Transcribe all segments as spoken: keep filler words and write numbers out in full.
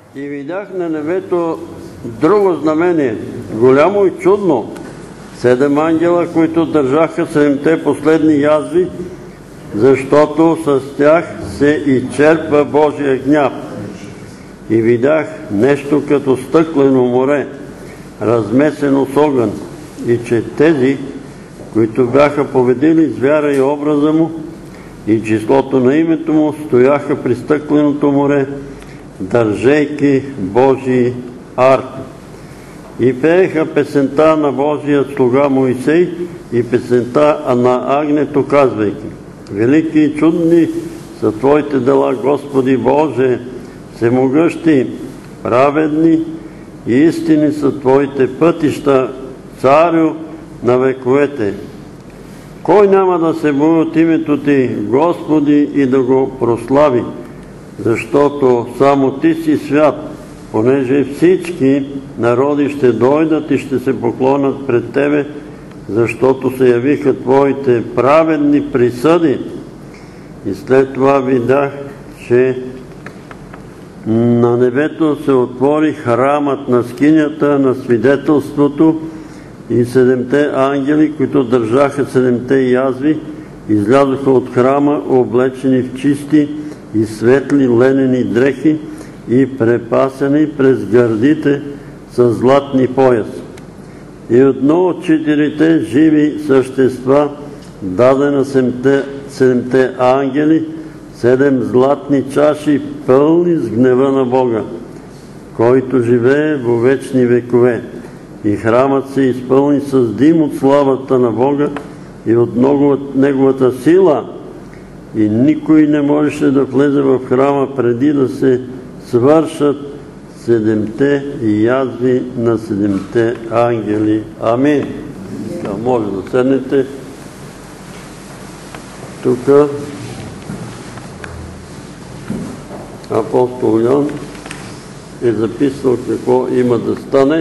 И видях на небето друго знамение, голямо и чудно. Седем ангела, които държаха седемте последни язви, защото с тях се изчерпва Божия гняв. И видях нещо като стъклено море, размесено с огън, и че тези, които бяха победили звяра и образа му и числото на името му, стояха при стъкленото море, държейки Божии арфи. И пееха песента на Божия слуга Моисей и песента на агнето, казвайки: велики и чудни са Твоите дела, Господи Боже, всемогъщи, праведни и истини са Твоите пътища, Царю на вековете. Кой няма да се бои от името Ти, Господи, и да го прослави? Защото само Ти си свят, понеже всички народи ще дойдат и ще се поклонят пред Тебе, защото се явиха Твоите праведни присъди. И след това видях, че на небето се отвори храмът на скинята на свидетелството и седемте ангели, които държаха седемте язви, излязоха от храма, облечени в чисти и светли ленени дрехи и препасени през гърдите с златни пояс. И едно от четирите живи същества даде на седемте, седемте ангели седем златни чаши, пълни с гнева на Бога, който живее во вечни векове. И храмът се изпълни с дим от славата на Бога и от Неговата сила, и никой не можеше да влезе в храма преди да се свършат седемте язви на седемте ангели. Амин. Може да седнете. Тук апостол Йоан е записал какво има да стане.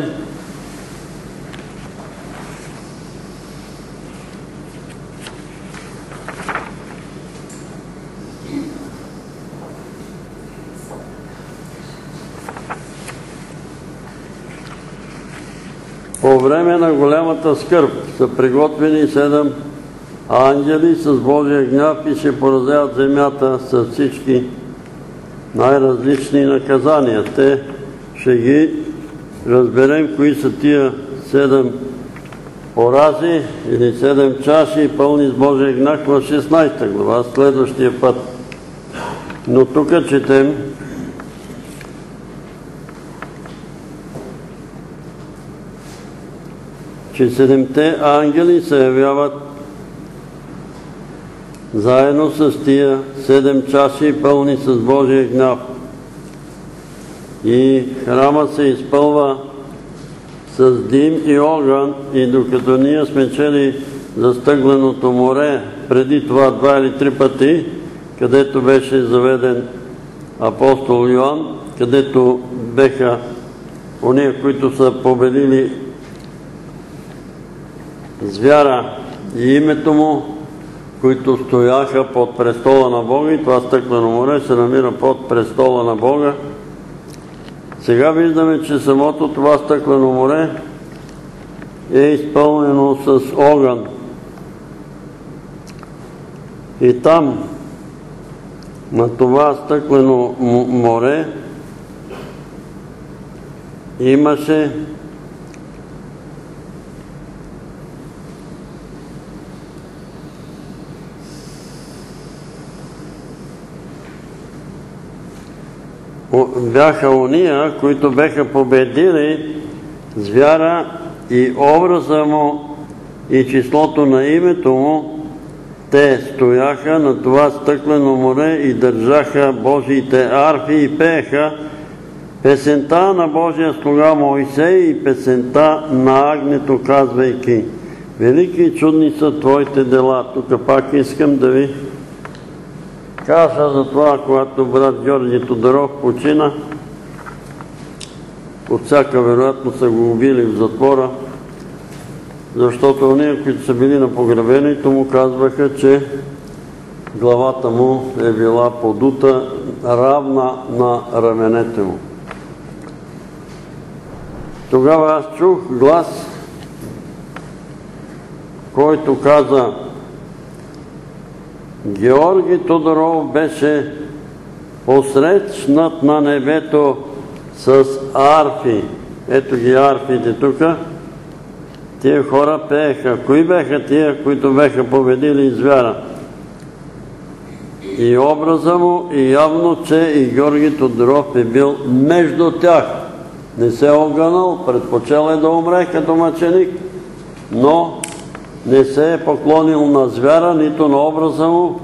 По време на голямата скърб са приготвени седем ангели с Божия гняв и ще поразяват земята с всички най-различни наказания. Те ще ги разберем кои са тия седем порази или седем чаши, пълни с Божия гняв, в шестнадесета глава, следващия път. Но тук четем, че седемте ангели се явяват заедно с тия седем чаши, пълни с Божия гняв. И храма се изпълва с дим и огън, и докато ние сме чели за стъкленото море преди това два или три пъти, където беше заведен апостол Йоан, където беха ония, които са победили звяра и името му, които стояха под престола на Бога, и това стъклено море се намира под престола на Бога. Сега виждаме, че самото това стъклено море е изпълнено с огън. И там, на това стъклено море, имаше бяха уния, които беха победили звяра и образа му и числото на името му. Те стояха на това стъклено море и държаха Божиите арфи и пееха песента на Божия слуга Моисей и песента на агнето, казвайки: велики и чудни са Твоите дела. Тук пак искам да ви кажа за това, когато брат Георги Тодоров почина, от всяка вероятност са го убили в затвора, защото ония, които са били на погребението му, казваха, че главата му е била подута равна на раменете му. Тогава аз чух глас, който каза: Георги Тодоров беше посрещнат на небето с арфи. Ето ги арфите тук. Тия хора пееха. Кои беха тия, които беха победили звяра? И образа му, и явно, че и Георги Тодоров е бил между тях. Не се е огънал, предпочел е да умре като мъченик, но не се е поклонил на звяра, нито на образа му,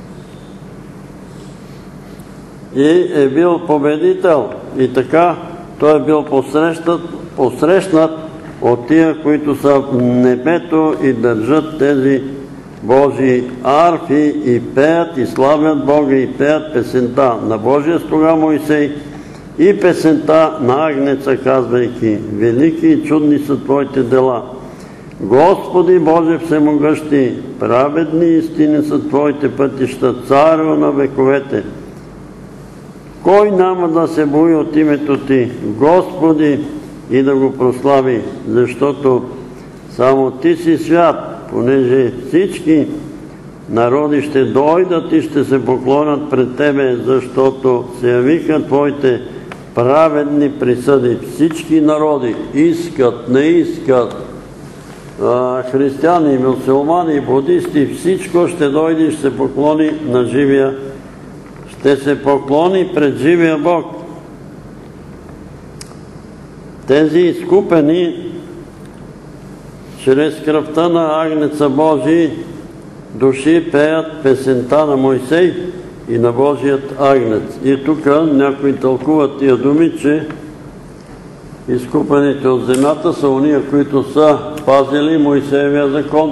и е бил победител. И така той е бил посрещнат, посрещнат от тия, които са в небето и държат тези Божии арфи и пеят и славят Бога и пеят песента на Божия слуга Мойсей и песента на Агнеца, казвайки: велики и чудни са Твоите дела. Господи Боже всемогъщи, праведни истини са Твоите пътища, Царю на вековете. Кой няма да се бои от името Ти, Господи, и да го прослави, защото само Ти си свят, понеже всички народи ще дойдат и ще се поклонят пред Тебе, защото се явиха Твоите праведни присъди. Всички народи искат, не искат, християни, мюсюлмани, будисти, всичко ще дойде и ще се поклони на живия, ще се поклони пред живия Бог. Тези изкупени чрез кръвта на Агнеца Божий души пеят песента на Мойсей и на Божият Агнец. И тук някои тълкуват тия думи, че изкупените от земята са уния, които са пазили Мойсеевия закон,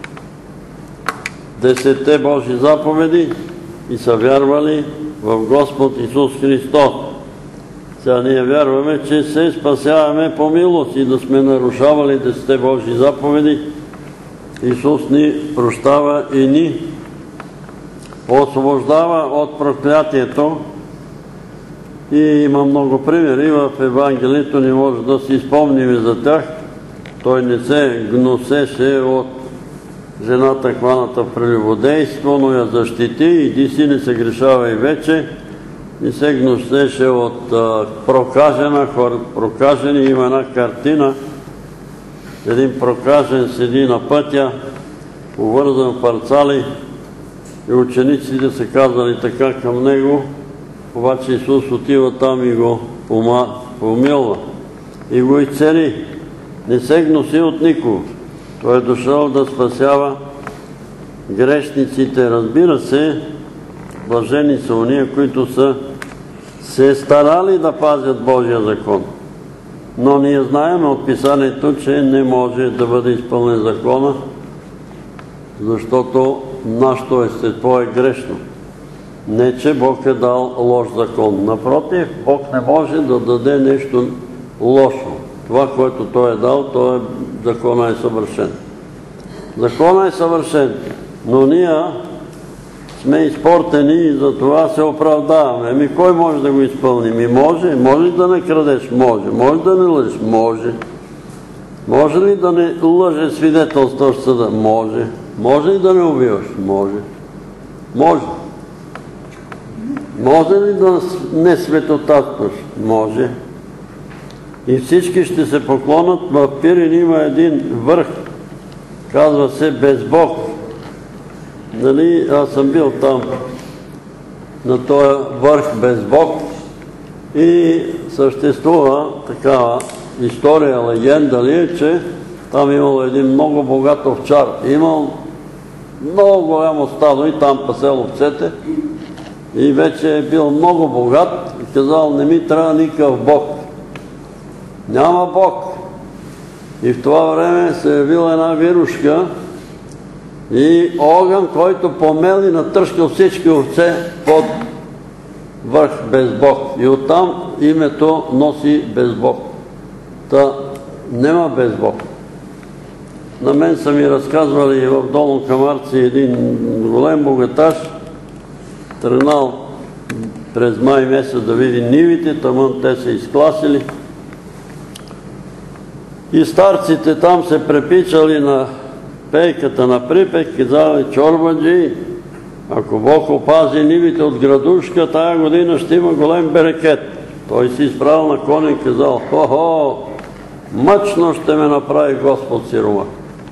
десетте Божи заповеди и са вярвали в Господ Исус Христос. Сега ние вярваме, че се спасяваме по милост и да сме нарушавали десетте Божи заповеди. Исус ни прощава и ни освобождава от проклятието. И има много примери в Евангелието, не може да си спомним за тях. Той не се гнусеше от жената, хваната в прелюбодейство, но я защити: иди си, не се грешавай вече. Не се гнусеше от прокажена, хора прокажени. Има една картина, един прокажен седи на пътя, увързан в парцали, и учениците са казали така към него, обаче Исус отива там и го помилва и го изцели. Не се гноси от никого. Той е дошъл да спасява грешниците. Разбира се, блажени са уния, които са се старали да пазят Божия закон. Но ние знаем от Писанието, че не може да бъде изпълнен закона, защото нашето естество е грешно. Не, че Бог е дал лош закон. Напротив, Бог не може да даде нещо лошо. Това, което Той е дал, той е, закона е съвършен. Закона е съвършен, но ние сме изпортени и за това се оправдаваме. Ами кой може да го изпълни? Ми може. Може ли да не крадеш? Може. Може да не лъжеш? Може. Може ли да не лъже свидетелстваш съда? Може. Може ли да не убиваш? Може. Може. Може ли да не светотатстваш? Може. И всички ще се поклонят. В Пирин има един върх, казва се Без Бог. Нали, аз съм бил там на този върх Без Бог и съществува такава история, легенда ли е, че там имало един много богат овчар. Имал много голямо стадо и там пасел овцете и вече е бил много богат и казал: не ми трябва никакъв Бог. Няма Бог. И в това време се е явила една вирушка и огън, който помел и натършкал всички овце под върх Без Бог. И оттам името носи Без Бог. Та нема Без Бог. На мен са ми разказвали в Долно Камарци един голем богаташ, тръгнал през май месец да види нивите, тамън те са изкласили. И старците там се препичали на пейката на припек, казали: чорбаджи, ако Бог опази нивите от градушка, тая година ще има голем берекет. Той си изправил на коня и казал: хо-хо, мъчно ще ме направи Господ сиромах.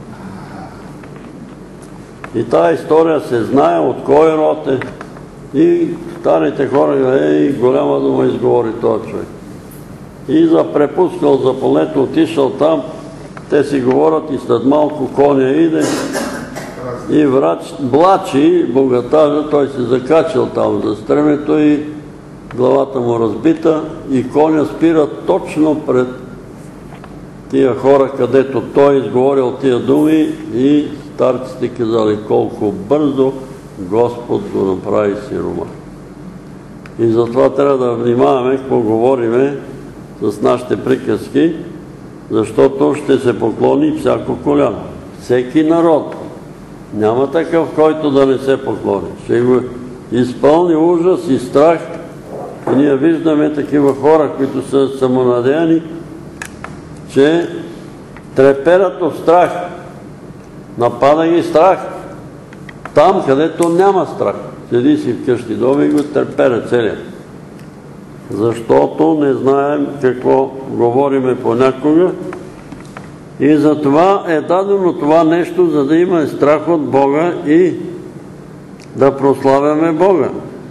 И тая история се знае от кой род е. И старите хора: ей, голяма дума изговори този човек. И за препускал за полето, отишъл там, те си говорят и след малко коня иде и влачи богатажа, той се закачил там за стремето и главата му разбита и коня спира точно пред тия хора, където той изговорил тия думи и старците казали: колко бързо Господ го направи сиромах. И затова трябва да внимаваме какво говориме с нашите приказки, защото ще се поклони всяко коляно. Всеки народ. Няма такъв, който да не се поклони. Ще го изпълни ужас и страх. И ние виждаме такива хора, които са самонадеяни, че треперят от страх. Напада ги страх. Там, където няма страх. Седи си вкъщи дома и го треперя целият. Защото не знаем какво говориме понякога. И затова е дадено това нещо, за да има страх от Бога и да прославяме Бога.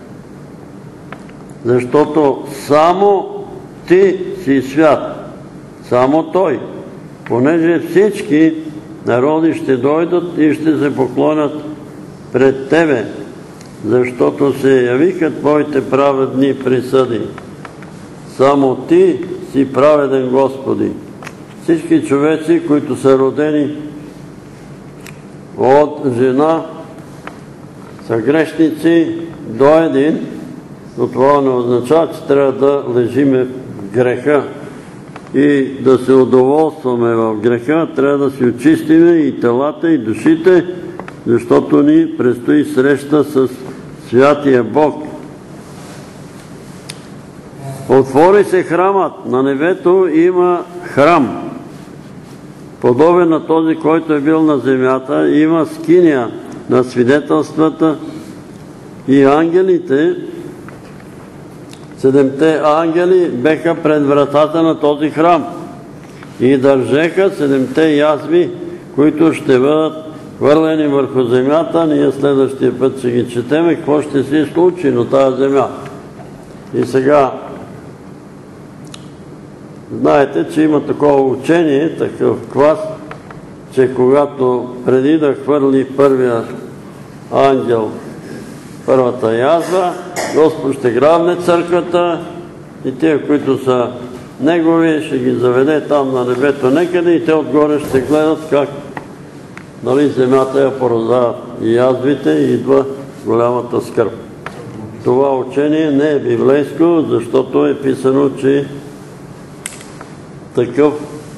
Защото само ти си свят. Само Той. Понеже всички народи ще дойдат и ще се поклонят пред Тебе, защото се явиха Твоите праведни присъди. Само Ти си праведен, Господи. Всички човеци, които са родени от жена, са грешници до един, но това не означава, че трябва да лежиме в греха и да се удоволстваме в греха. Трябва да си очистиме и телата, и душите, защото ни предстои среща с святия Бог. Отвори се храмът. На небето има храм. Подобен на този, който е бил на земята, има скиния на свидетелствата и ангелите. Седемте ангели беха пред вратата на този храм и държеха седемте язви, които ще бъдат хвърлени върху земята. Ние следващия път ще ги четеме, какво ще се случи на тази земя. И сега знаете, че има такова учение, такъв клас, че когато преди да хвърли първия ангел първата язва, Господ ще грабне църквата и тия, които са негови, ще ги заведе там на небето некъде и те отгоре ще гледат как нали, земята я поразяват и язвите и идва голямата скърб. Това учение не е библейско, защото е писано, че такъв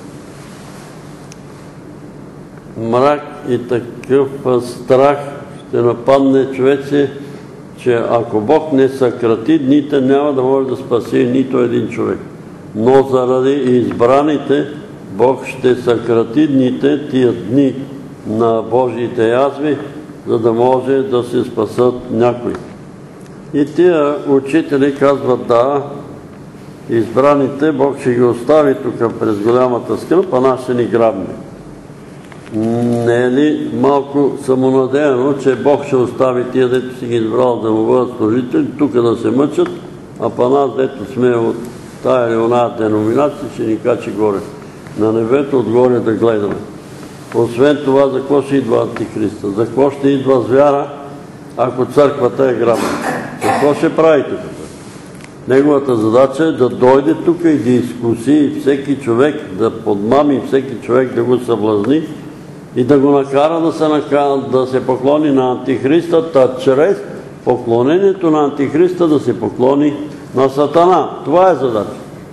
мрак и такъв страх ще нападне човеци, че ако Бог не съкрати дните, няма да може да спаси нито един човек. Но заради избраните, Бог ще съкрати дните, тия дни на Божиите язви, за да може да се спасат някои. И тия учители казват: да, избраните Бог ще ги остави тук през голямата скръп, а нас ще ни грабне. Не е ли малко самонадеяно, че Бог ще остави тия, дето си ги избрал да му бъдат служители, тук да се мъчат, а па нас, дето сме от тая или оная деноминация, ще ни качи горе на небето, отгоре да гледаме. Освен това, за какво ще идва Антихриста? За какво ще идва звяра, ако църквата е грабна? За какво ще прави тук? Неговата задача е да дойде тук и да изкуси всеки човек, да подмами всеки човек, да го съблазни и да го накара да се, накара, да се поклони на Антихриста, та чрез поклонението на Антихриста да се поклони на Сатана. Това е задача.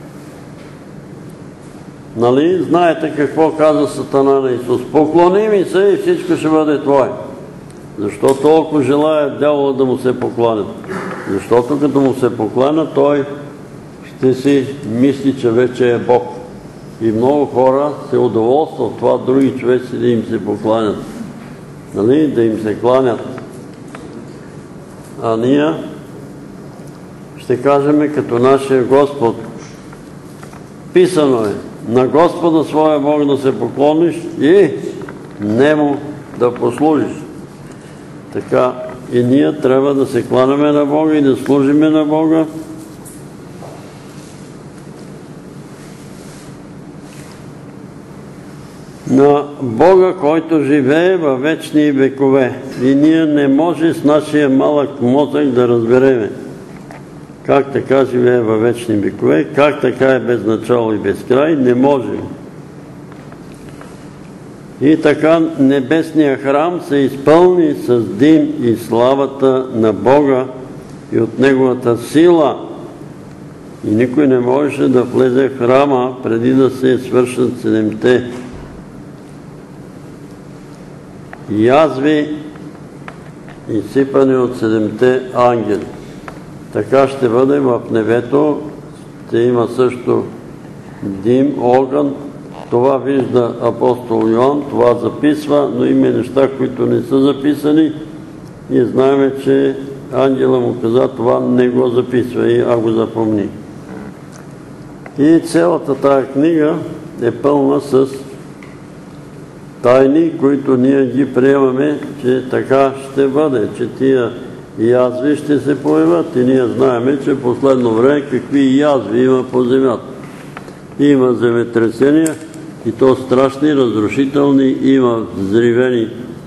Нали? Знаете какво каза Сатана на Исус? Поклони ми се и всичко ще бъде Твое. Защо толкова желая дявола да му се поклонят? Защото като му се покланя, той ще си мисли, че вече е Бог. И много хора се удоволстват това други човеци да им се покланят. Нали? Да им се кланят. А ние ще кажем като нашия Господ. Писано е, на Господа своя Бог да се поклониш и Нему да послужиш. Така и ние трябва да се кланяме на Бога и да служиме на Бога. На Бога, който живее във вечни векове. И ние не може с нашия малък мозък да разбереме как така живее във вечни векове, как така е без начало и без край, не можем. И така небесният храм се изпълни с дим и славата на Бога и от Неговата сила. И никой не можеше да влезе в храма преди да се свършат седемте язви, изсипани от седемте ангели. Така ще бъде в небето, ще има също дим, огън. Това вижда апостол Йоан, това записва, но има неща, които не са записани. И знаем, че ангела му каза, това не го записва, а го запомни. И цялата тая книга е пълна с тайни, които ние ги приемаме, че така ще бъде, че тия язви ще се появят. И ние знаем, че в последно време какви язви има по земята. Има земетресения, и то страшни, разрушителни, има взривени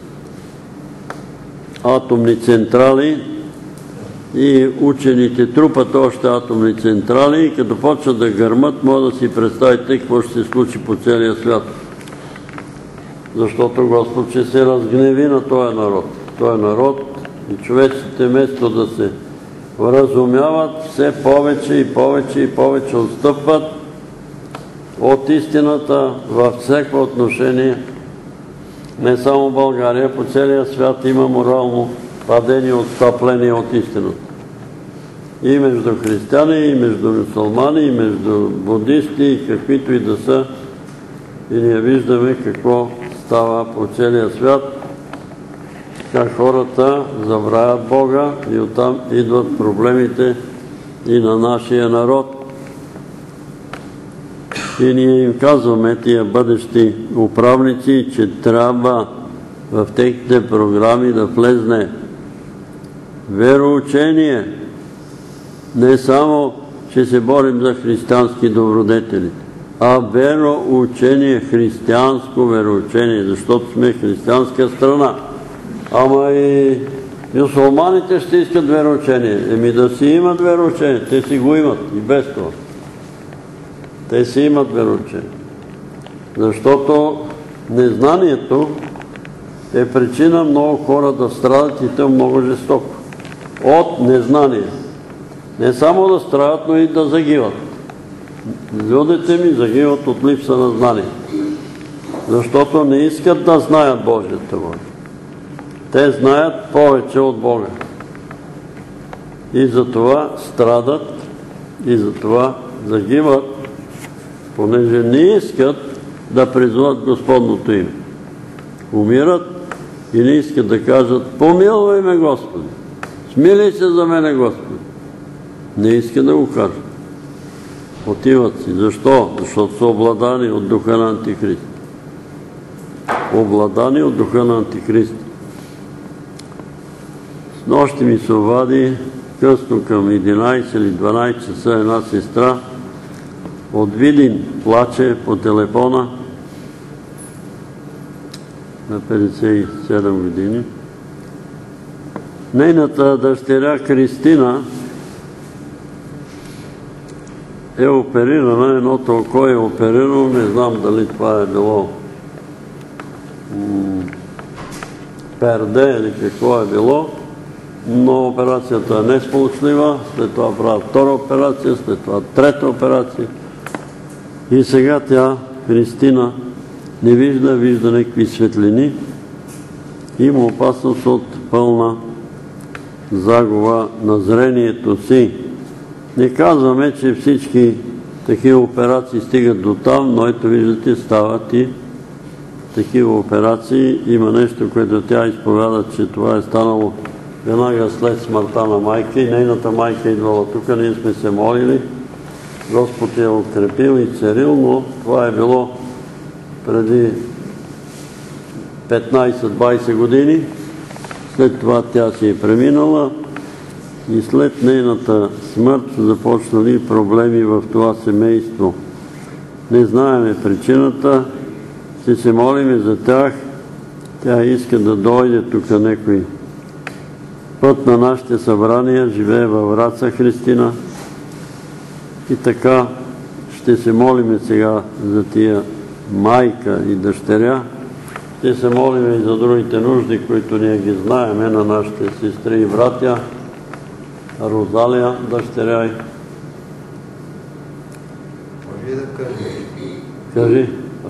атомни централи и учените трупат още атомни централи и като почват да гърмат, може да си представите какво ще се случи по целия свят. Защото Господ ще се разгневи на този народ. Този народ и човеците вместо да се вразумяват, все повече и повече и повече отстъпват от истината във всяко отношение. Не само в България, по целия свят има морално падение, отстъпление от истината. И между християни, и между мюсюлмани, и между будисти, и каквито и да са. И ние виждаме какво става по целия свят, как хората забравят Бога и оттам идват проблемите и на нашия народ. И ние им казваме, тия бъдещи управници, че трябва в техните програми да влезне вероучение. Не само, че се борим за християнски добродетели, а вероучение, християнско вероучение, защото сме християнска страна. Ама и мюсюлманите ще искат вероучение. Еми да си имат вероучение, те си го имат и без това. Те си имат вероучение. Защото незнанието е причина много хора да страдат и то много жестоко. От незнание. Не само да страдат, но и да загиват. Людите ми загиват от липса на знание. Защото не искат да знаят Божията воля. Те знаят повече от Бога. И затова страдат, и затова загиват, понеже не искат да призват Господното име. Умират и не искат да кажат, помилвай ме, Господи, смилай се за мене, Господи. Не искат да го кажат. Отиват си. Защо? Защото са обладани от духа на Антихрист. Обладани от духа на Антихрист. С нощи ми се обади, късно към единайсет или дванайсет часа, една сестра от Видин плаче по телефона на петдесет и седем години. Нейната дъщеря Кристина е оперирана, едното око е оперирано, не знам дали това е било перде или какво е било, но операцията е несполучлива, след това правят втора операция, след това трета операция. И сега тя, Кристина, не вижда, вижда някакви светлини. Има опасност от пълна загуба на зрението си. Не казваме, че всички такива операции стигат до там, но ето виждате, стават и такива операции. Има нещо, което тя изповяда, че това е станало веднага след смъртта на майка и нейната майка идвала тук, ние сме се молили. Господ е укрепил и царил, но това е било преди петнайсет-двайсет години. След това тя си е преминала и след нейната смърт са започнали проблеми в това семейство. Не знаеме причината, ще се молиме за тях. Тя иска да дойде тук някой път на нашите събрания, живее във Враца Христина. И така ще се молиме сега за тия майка и дъщеря. Ще се молиме и за другите нужди, които ние ги знаеме, на нашите сестри и братя. Розалия, дъщеря. Може да кажа? Кажи.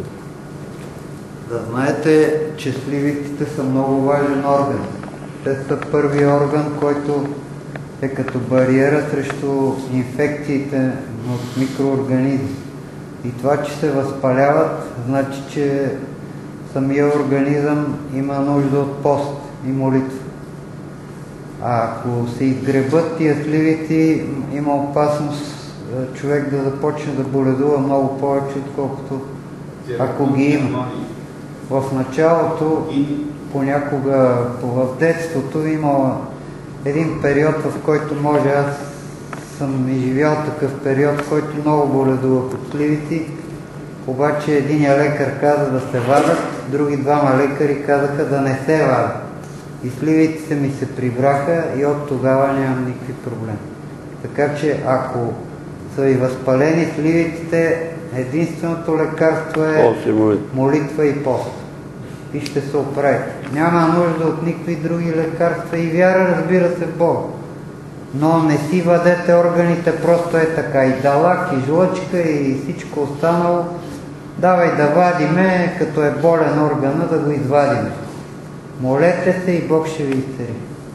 Да знаете, че сливиците са много важен орган. Те са първи орган, който е като бариера срещу инфекциите от микроорганизми. И това, че се възпаляват, значи, че самия организъм има нужда от пост и молитва. А ако се изгребат тия сливици, има опасност човек да започне да боледува много повече, отколкото ако ги има. В началото, понякога в детството, има един период, в който може, аз съм изживял такъв период, в който много боледува под сливици, обаче единия лекар каза да се вадат, други двама лекари казаха да не се вадат. И сливиците ми се прибраха и от тогава нямам никакви проблеми. Така че ако са и възпалени сливиците, единственото лекарство е молитва и пост. И ще се оправи. Няма нужда от никакви други лекарства и вяра, разбира се, в Бога. Но не си вадете органите просто е така. И далак, и жлъчка, и всичко останало. Давай да вадиме, като е болен органа, да го извадиме. Молете се и Бог ще ви изцели.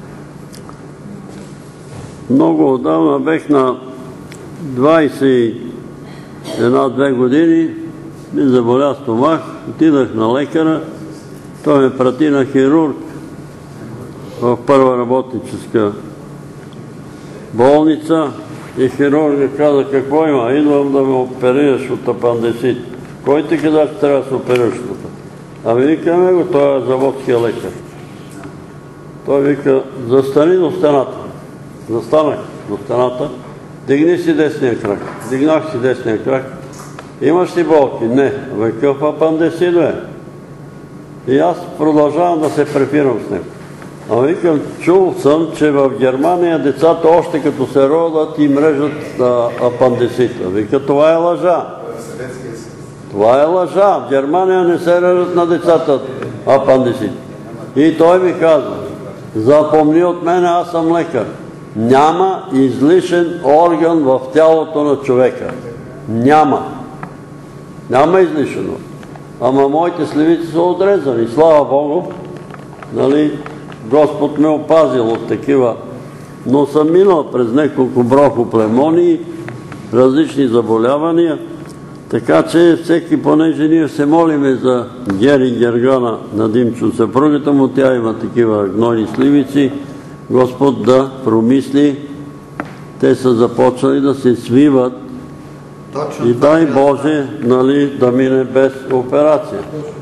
Много отдавна бех на двайсет и една-две години, ми заболя стомах, отидах на лекара, той ме прати на хирург в първа работническа болница и хирургът каза: какво има? Идвам да ме оперираш от апандисит. Кой ти каза, че трябва да се оперираш от? Ами викаме го, той е заводския лекар. Той вика: застани до стената. Застанах до стената, дигни си десния крак. Дигнах си десния крак. Имаш ли болки? Не. Какъв апандисит бе? И аз продължавам да се препирам с него. А викам, чул съм, че в Германия децата още като се родят им режат апандисита. Вика, това е лъжа. Това е лъжа. В Германия не се режат на децата апандисит. И той ми казва: запомни от мене, аз съм лекар. Няма излишен орган в тялото на човека. Няма. Няма излишен орган. Ама моите сливици са отрезани. Слава Богу, нали, Господ ме опазил от такива. Но съм минал през няколко бронхоплевмонии, различни заболявания, така че всеки, понеже ние се молиме за Гери Гергана на Димчо, съпругата му, тя има такива гнойни сливици, Господ да промисли, те са започнали да се свиват. Точно, и дай Боже, нали, да мине без операция.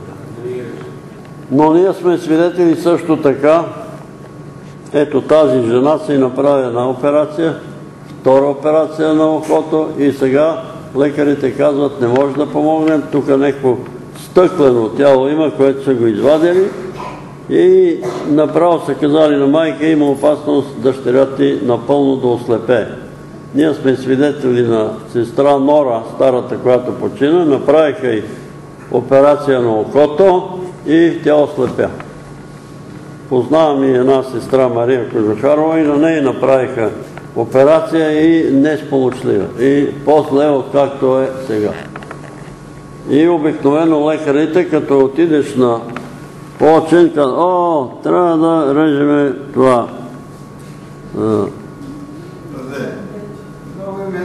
Но ние сме свидетели също така, ето тази жена си направи една операция, втора операция на окото и сега лекарите казват: не може да помогнем, тук някакво стъклено тяло има, което са го извадили и направо са казали на майка: има опасност дъщеря ти напълно да ослепее. Ние сме свидетели на сестра Нора, старата, която почина, направиха и операция на окото и тя ослепя. Познавам и една сестра Мария Кожухарова и на нея направиха операция и не сполучлива. И по-зле от както е сега. И обикновено лекарите, като отидеш на почин, казват: о, трябва да режеме това. Много им е лесно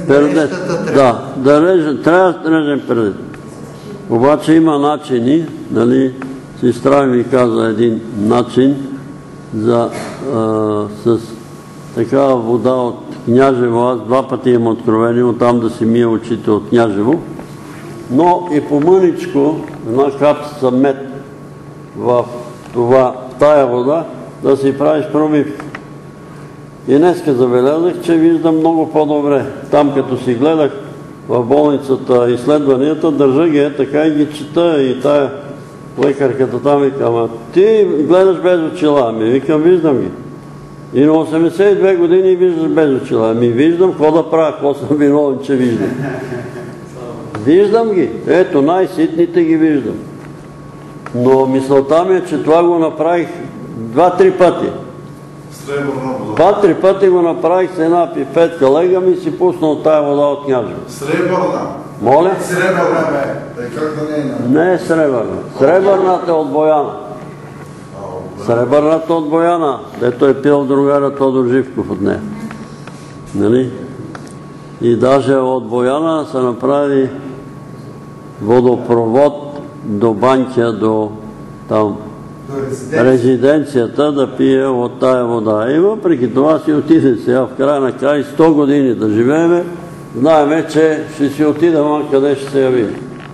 Пердетата Да, да режем, трябва да режем пердета. Обаче има начини, нали, сестра ми каза един начин за, а, с такава вода от Княжево. Аз два пъти имам откровение оттам да си мия очите от Княжево, но и по мъничко една капсица мед в това, тая вода, да си правиш промивка. И днеска забелязах, че виждам много по-добре. Там като си гледах в болницата изследванията, държа ги е така и ги чета, и тая лекарката там вика, ама ти гледаш без очила. Ми викам, виждам ги. И на осемдесет и две години виждаш без очила. Ми виждам, какво да правя, какво съм виновен, че виждам. Виждам ги. Ето, най-ситните ги виждам. Но мисълта ми е, че това го направих два-три пъти. Два-три пъти го направих с една пипетка лега ми и си пуснал тая вода от Княжево. Сребърна. Моля? Сребърна бе. Как да не е? Не е сребърна. Сребърната е от Бояна. Сребърната от Бояна, дето е пил другаря Тодор Живков от нея. Нали? И даже от Бояна се направи водопровод до Банкя, до там резиденцията, да пие от тая вода. И въпреки това си отиде сега в края на край сто години да живееме, знаеме, че ще си отидем, а къде ще се яви.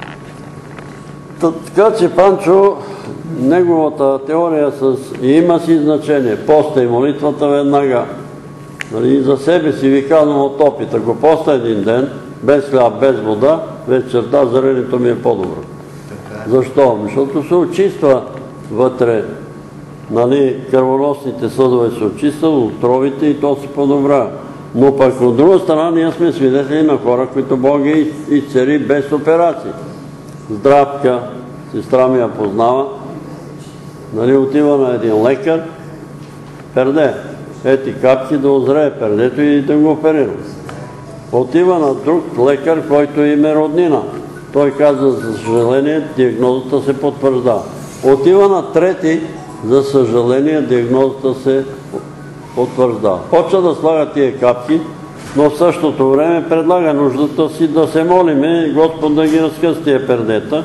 Така че Панчо, неговата теория с... и има си значение. Поста и молитвата веднага. Нали, за себе си ви казвам от опит. Ако поста един ден, без хляб, без вода, вечерта зрението ми е по-добро. Защо? Защото се очиства вътре, нали, кръвоносните съдове се очистват, отровите и то се подобрява. Но пък от друга страна ние сме свидетели на хора, които Бог ги изцели без операции. Здравка, сестра ми я познава, нали, отива на един лекар, перде, ети капки да озрее пердето и да го оперира. Отива на друг лекар, който им е роднина. Той каза, за съжаление, диагнозата се потвърждава. Отива на трети, за съжаление, диагнозата се потвърждава. Почва да слага тия капки, но в същото време предлага нуждата си да се молиме Господ да ги разкъс тия пердета.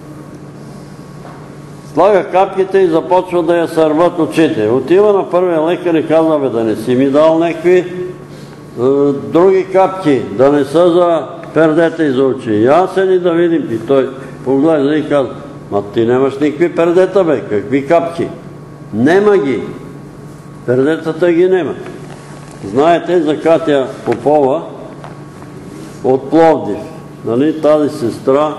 Слага капките и започва да я сърват очите. Отива на първия лекар и казва, бе, да не си ми дал някакви е, други капки, да не са за пердета и за очи. Ясен и да видим. И той поглежда и казва, ма ти нямаш никакви пердета, бе, какви капки? Нема ги. Пердетата ги нема. Знаете за Катя Попова от Пловдив. Нали, тази сестра,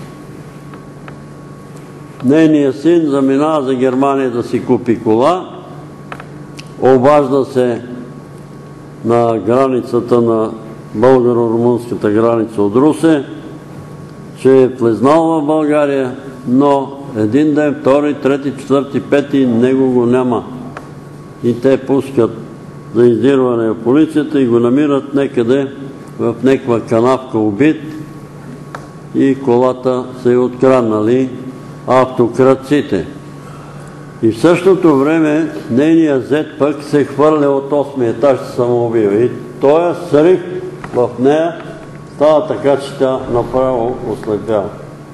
нейният син заминава за Германия да си купи кола, обажда се на границата на българо-румънската граница от Русе, че е влезнал в България, но един ден, втори, трети, четвърти, пети, него го няма. И те пускат за издирване в полицията и го намират некъде в някаква канавка убит и колата са и откраднали автократците. И в същото време нейният зет пък се хвърля от осмия етаж, се самоубива. И този срив в нея става така, че тя направо ослепява.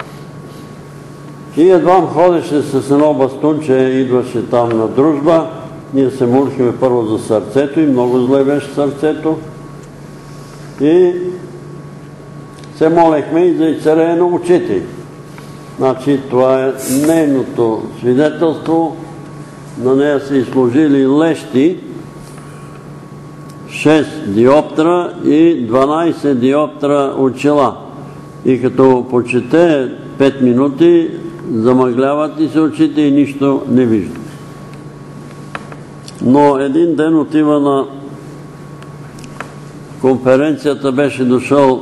И едвам ходеше с едно бастунче, идваше там на дружба. Ние се молихме първо за сърцето и много зле беше сърцето. И се молехме и за изцеление на очите. Значи това е нейното свидетелство. На нея са изложили лещи, шест диоптра и дванайсет диоптра очила. И като почете пет минути, замъгляват и се очите и нищо не вижда. Но един ден отива на конференцията, беше дошъл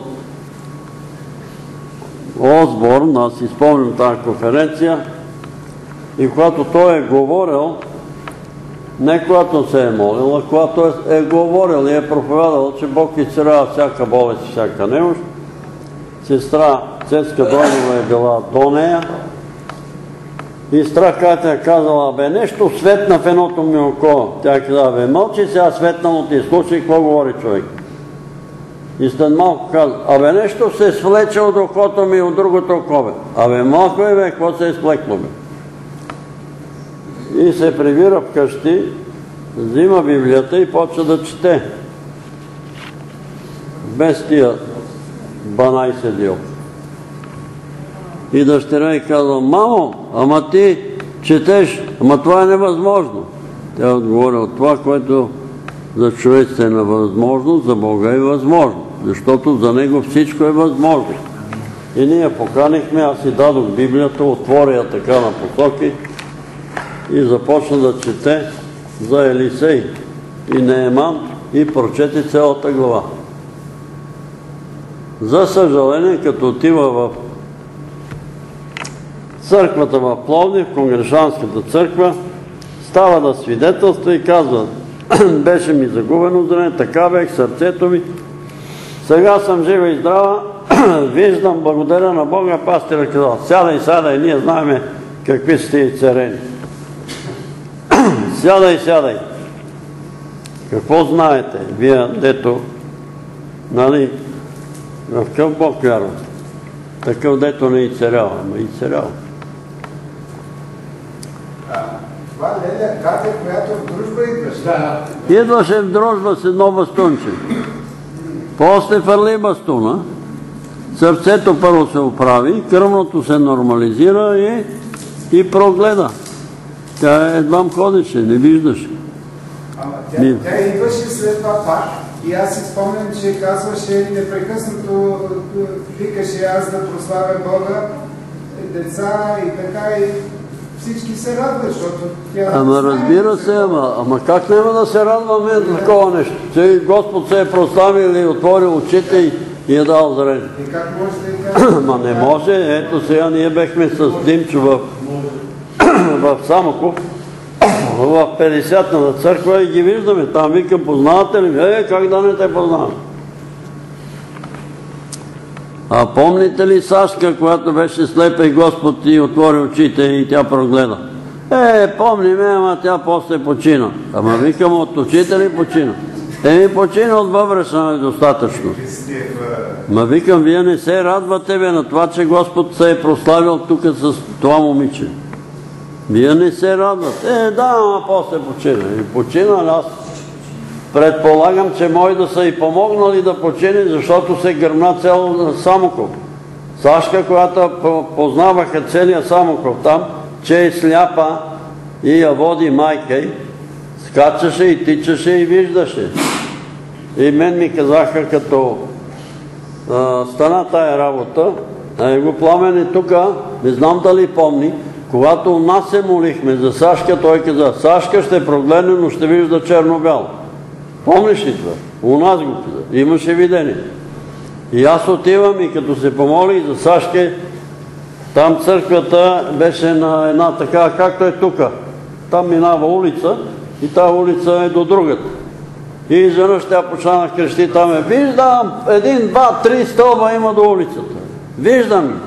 Осборн, аз си спомням тази конференция, и когато той е говорил, не когато се е молил, а когато е говорил и е проповядал, че Бог изцелява всяка болест и всяка немощ, сестра Цецка Дойнова е била до нея и сестра Катя е казала, бе, нещо светна в едното ми око. Тя казала, бе, мълчи сега, светнало ти, слушай какво говори човек. И след малко казва, абе нещо се е свлече от окото ми от другото око, бе. Абе малко е, бе, какво се е свлекло, бе. И се прибира вкъщи, взима Библията и почва да чете. Без тия банай седил. И дъщеря й казва, мамо, ама ти четеш, ама това е невъзможно. Тя отговори, от това, което за човеците е невъзможно, за Бога е възможно. Защото за Него всичко е възможно. И ние поканихме, аз си дадох Библията, отворя я така на посоки и започна да чете за Елисей и Нееман и прочете цялата глава. За съжаление, като отива в църквата в Пловдив, в Конгрешанската църква, става да свидетелства и казва, беше ми загубено зрение, така бех, сърцето ми. Сега съм жива и здрава, виждам, благодаря на Бога, пастира казал, сядай, сядай, ние знаем какви сте и царени. Сядай, сядай. Какво знаете, вие, дето, нали, в какъв Бог вярвате? Такъв, дето не и царява, ама и царява. Това Леля Катя, която в дружба идваше. Идваше в дружба с едно бастунче. После фърли бастуна, сърцето първо се оправи, кръвното се нормализира и, и прогледа. Тя едвам ходеше, не виждаше. Ама тя, тя идваше след това пак и аз си спомням, че казваше непрекъснато, викаше аз да прославя Бога, деца и така и всички се радват, защото тя... Ама разбира се, ама, ама как няма да се радваме за такова нещо? Че Господ се е прославил и отворил очите и, и е дал зрение. И как може да и кажа? Ама не може, ето сега ние бехме с Димчо в, в Самоков, в петдесетната църква и ги виждаме. Там викам, познавате ли? Е, как да не те познавам? А помните ли Сашка, която беше слепа и Господ и отвори очите и тя прогледа? Е, помниме, ама тя после почина. Ама викам, от очите ли почина? Еми почина от въбрешна недостатъчно. Ма викам, вие не се радвате бе на това, че Господ се е прославил тук с това момиче. Вие не се радвате. Е, да, ама после почина. И почина, аз предполагам, че може да са и помогнали да почини, защото се гърмна цяло Самоков. Сашка, която познаваха целия Самоков там, че е сляпа и я води майка й, скачаше и тичаше и виждаше. И мен ми казаха, като а, стана тая работа, а го Пламен е тук, не знам дали помни, когато у нас се молихме за Сашка, той каза, Сашка ще прогледне, но ще вижда черно-бяло. Помниш ли това? У нас го каза. Имаше видение. И аз отивам и като се помолих за Сашка, там църквата беше на една така, както е тук. Там минава улица и тази улица е до другата. И изведнъж тя почна да крещи там. Е, виждам, един, два, три стълба има до улицата. Виждам ги.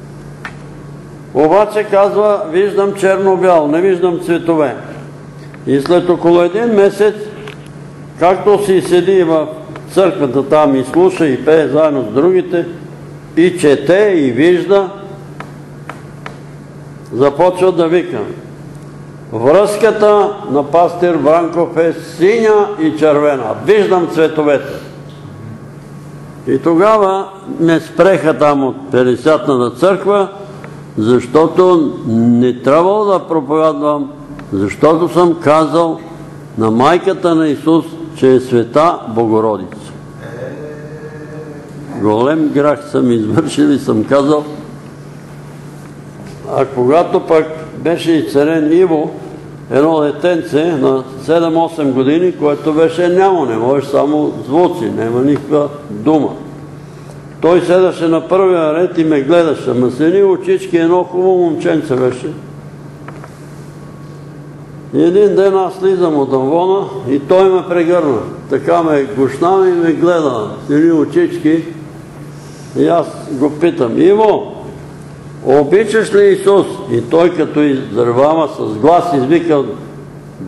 Обаче казва, виждам черно-бяло, не виждам цветове. И след около един месец, както си седи в църквата там и слуша и пее заедно с другите, и чете, и вижда, започва да вика. Връзката на пастир Вранков е синя и червена. Виждам цветовете. И тогава не спреха там от петдесетната църква, защото не трябвало да проповядвам, защото съм казал на майката на Исус, че е света Богородица. Голем грях съм извършил и съм казал. А когато пък беше и царен Иво, едно детенце на седем-осем години, което беше нямо, не може само звуци, няма никаква дума. Той седаше на първия ред и ме гледаше, ама с едни очички, едно хубаво момченце беше. И един ден аз слизам от амвона и той ме прегърна. Така ме гушна и ме гледа с едни очички. И аз го питам, Иво, обичаш ли Исус? И той като изръвава с глас извика,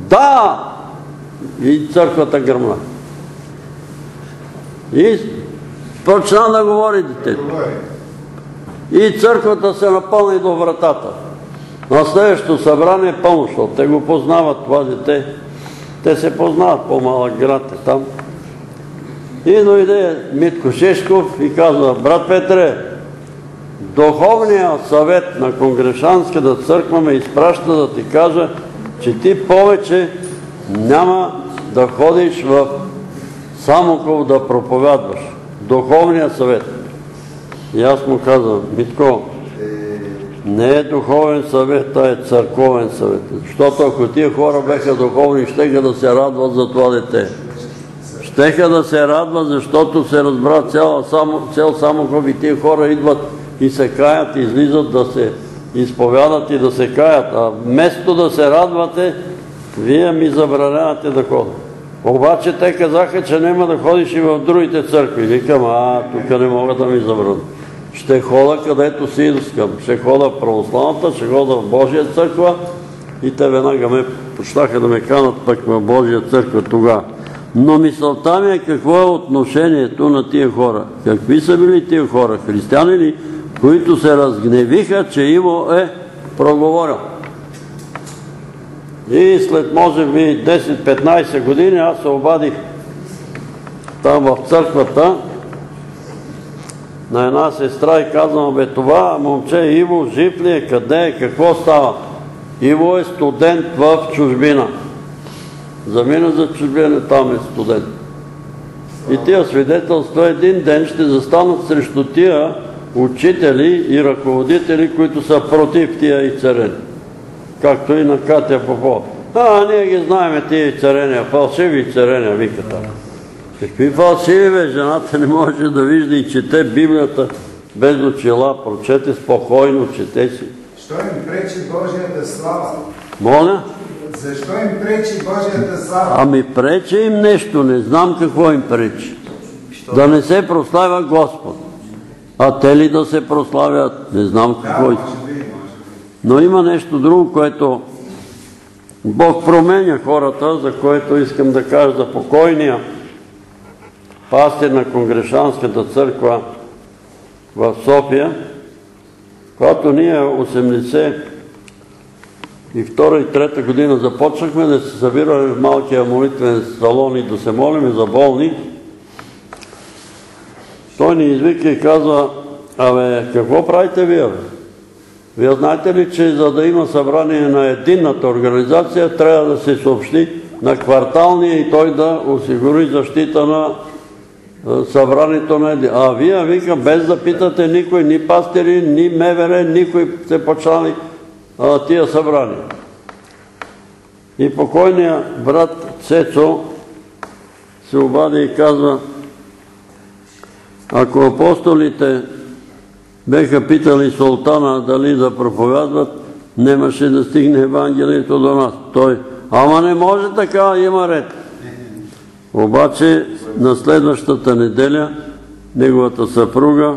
да! И църквата гръмна. И Почна да говори детето. И църквата се напълни до вратата. На следващото събрание е пълно, защото те го познават това дете. Те се познават, по-малък град е там. И дойде Митко Шишков и казва: брат Петре, Духовният съвет на Конгрешанската църква ме изпраща да ти кажа, че ти повече няма да ходиш в Самоков да проповядваш. Духовният съвет. И аз му казвам: Митко, не е духовен съвет, а е църковен съвет. Защото ако тия хора беха духовни, щеха да се радват за това дете. Щеха да се радват, защото се разбра цял Самоков и тия хора идват и се каят, излизат да се изповядат и да се каят. А вместо да се радвате, вие ми забранявате да ходя. Обаче те казаха, че няма да ходиш и в другите църкви. Викам: а, тук не мога да ми забранят. Ще хода където си искам. Ще хода в православната, ще хода в Божия църква. И те веднага ме почнаха да ме канат пък в Божия църква тогава. Но мисълта ми е какво е отношението на тия хора. Какви са били тия хора? Християни ли, които се разгневиха, че Иво е проговорил? И след може би десет-петнайсет години аз се обадих там в църквата на една сестра и казвам: бе, това момче Иво жив ли е, къде е, какво става? Иво е студент в чужбина. Замина за чужбина, там е студент. И тия свидетелства един ден ще застанат срещу тия учители и ръководители, които са против тия ицерени. Както и на Катя Попова. А, ние ги знаеме тия ицерения, фалшиви ицерения, виката. Какви фалшиви, бе? Жената не може да вижда и чете Библията без очила, прочете спокойно, чете си. Що им пречи Божията слава? Моля? Защо им пречи Божията слава? Ами пречи им нещо, не знам какво им пречи. Да не се прославя Господ. А те ли да се прославят? Не знам какво искат. Но има нещо друго, което Бог променя хората, за което искам да кажа за покойния пастир на Конгрешанската църква в София, когато ние осемдесет и втора и трета година започнахме да се събираме в малкия молитвен салон и да се молим за болни, той ни извика и казва: абе, какво правите вие? Вие знаете ли, че за да има събрание на единната организация, трябва да се съобщи на кварталния и той да осигури защита на събранието на един. А вие, вика, без да питате никой, ни пастири, ни МВР, никой се почнали тия събрания. И покойният брат Цецо се обади и казва: ако апостолите беха питали султана дали да проповядват, немаше да стигне Евангелието до нас. Той: ама не може така, има ред. Обаче на следващата неделя неговата съпруга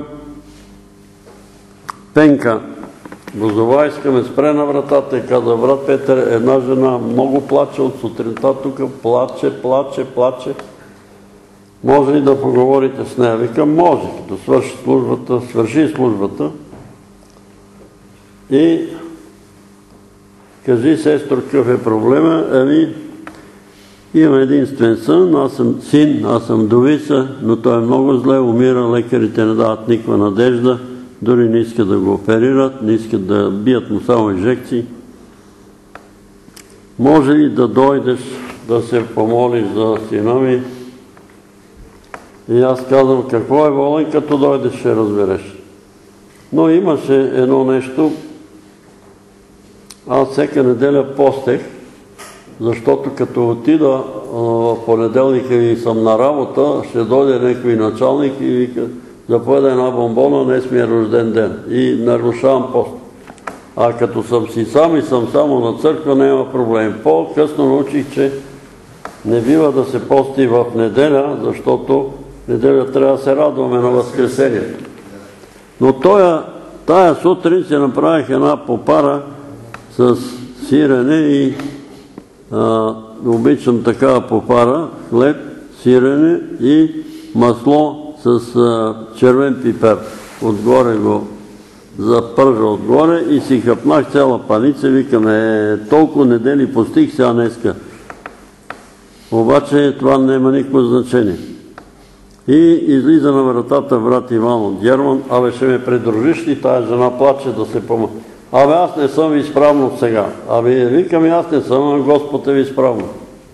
Пенка Бозовайска ме спре на вратата и каза: брат Петър, една жена много плаче от сутринта тук, плаче, плаче, плаче. Може ли да поговорите с нея? Викам: може, като свърши службата, свърши службата. И кажи, сестро, какъв е проблема? Ами, имам единствен сън, аз съм син, аз съм вдовица, но той е много зле, умира, лекарите не дават никаква надежда, дори не искат да го оперират, не искат да бият му само инжекции. Може ли да дойдеш да се помолиш за сина ми? И аз казвам: какво е болен, като дойдеш ще разбереш. Но имаше едно нещо. Аз всяка неделя постех, защото като отида в понеделника и съм на работа, ще дойде някой началник и вика: заповедай една бомбона, днес ми е рожден ден. И нарушавам пост. А като съм си сам и съм само на църква, няма проблем. По-късно научих, че не бива да се пости в неделя, защото неделя трябва да се радваме на Възкресението. Но тая сутрин се направих една попара с сирене и обичам такава попара, хлеб, сирене и масло с а, червен пипер. Отгоре го запържа отгоре и си хъпнах цяла паница. Викам, е, толкова недели постиг сега днеска. Обаче това няма никакво значение. И излиза на вратата брат Иван от Герман. Абе, ще ме придружиш ли? Тая жена плаче да се помогне. Абе, аз не съм изправно сега. Абе, викам, аз не съм, а Господ е ви изправно.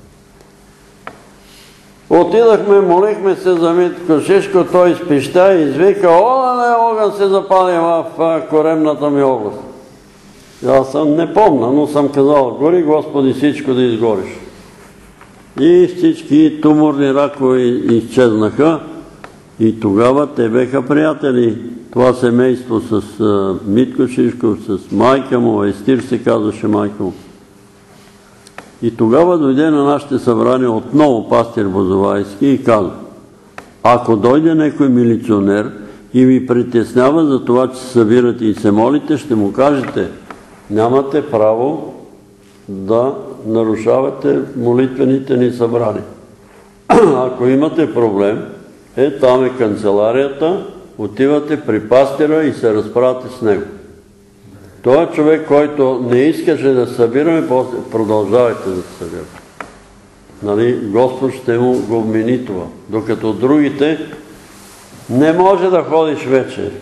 Отидахме, молихме се за Митко Шишко, той изпища и извика, о, не, огън се запали в коремната ми област. Аз съм не помня, но съм казал, гори Господи всичко да изгориш. И всички туморни ракове изчезнаха и тогава те беха приятели. Това семейство с Митко Шишков, с майка му, Естир се казваше майка му. И тогава дойде на нашите събрания отново пастир Бозовайски и каза, ако дойде някой милиционер и ви притеснява за това, че се събирате и се молите, ще му кажете, нямате право да нарушавате молитвените ни събрания. Ако имате проблем, е там е канцеларията, отивате при пастира и се разправяте с него. Той е човек, който не искаше да събираме, продължавайте да се събираме. Нали, Господ ще му го вмени това. Докато другите не може да ходиш вече.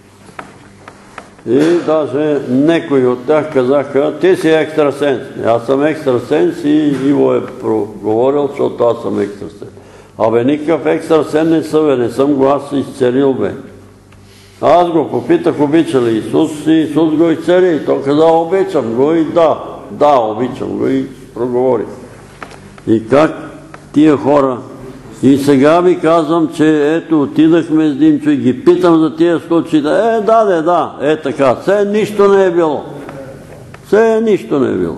И даже некои от тях казаха, ти си екстрасенс. Аз съм екстрасенс и Иво е проговорил, защото аз съм екстрасенс. Абе, никакъв екстрасенс не съм, бе, не съм го аз изцелил, бе. Аз го попитах, обича ли Исус, и Исус го изцели. И той каза, обичам го и да, да, обичам го и проговори. И как тия хора, и сега ви казвам, че ето отидахме с Димчо и ги питам за тия случаи, е, да, да, да, е така, все нищо не е било. Все нищо не е било.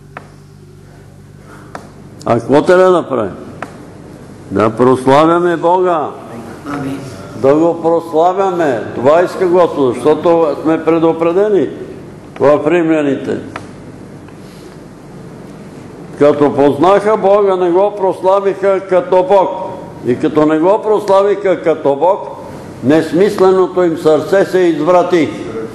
А какво трябва да правим? Да прославяме Бога. Да го прославяме. Това иска Господ, защото сме предупредени в римляните. Като познаха Бога, не го прославиха като Бог. И като не го прославиха като Бог, несмисленото им сърце се изврати.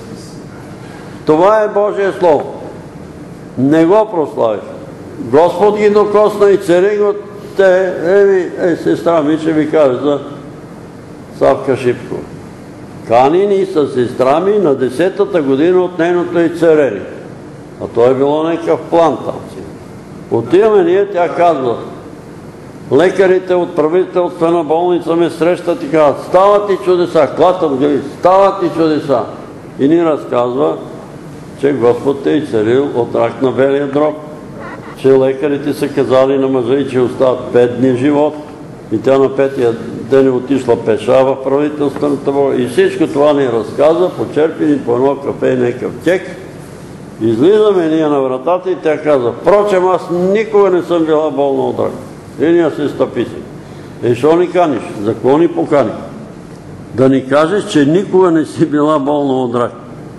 Това е Божие Слово. Не го прославиха. Господ ги докосна и цари го те, еви, е, сестра ми ще ви кажа за Савка Шипкова. Канини са сестра ми на десетата година от нейното и царели. А то е било някакъв план там си. Отиваме ние, тя казва, лекарите от правителствена болница ме срещат и казват, стават и чудеса, клатам ги, стават и чудеса. И ни разказва, че Господ те е изцелил от рак на белия дроб, че лекарите са казали на мъжа и че остават пет дни живот. И тя на петия ден е отишла пеша в правителствената болница. И всичко това ни разказа, почерпени по едно кафе и някакъв кек. Излизаме ние на вратата и тя каза, впрочем, аз никога не съм била болна от рак. И ние се стъписи. И що ни каниш? За какво ни покани? Да ни кажеш, че никога не си била болна от рак.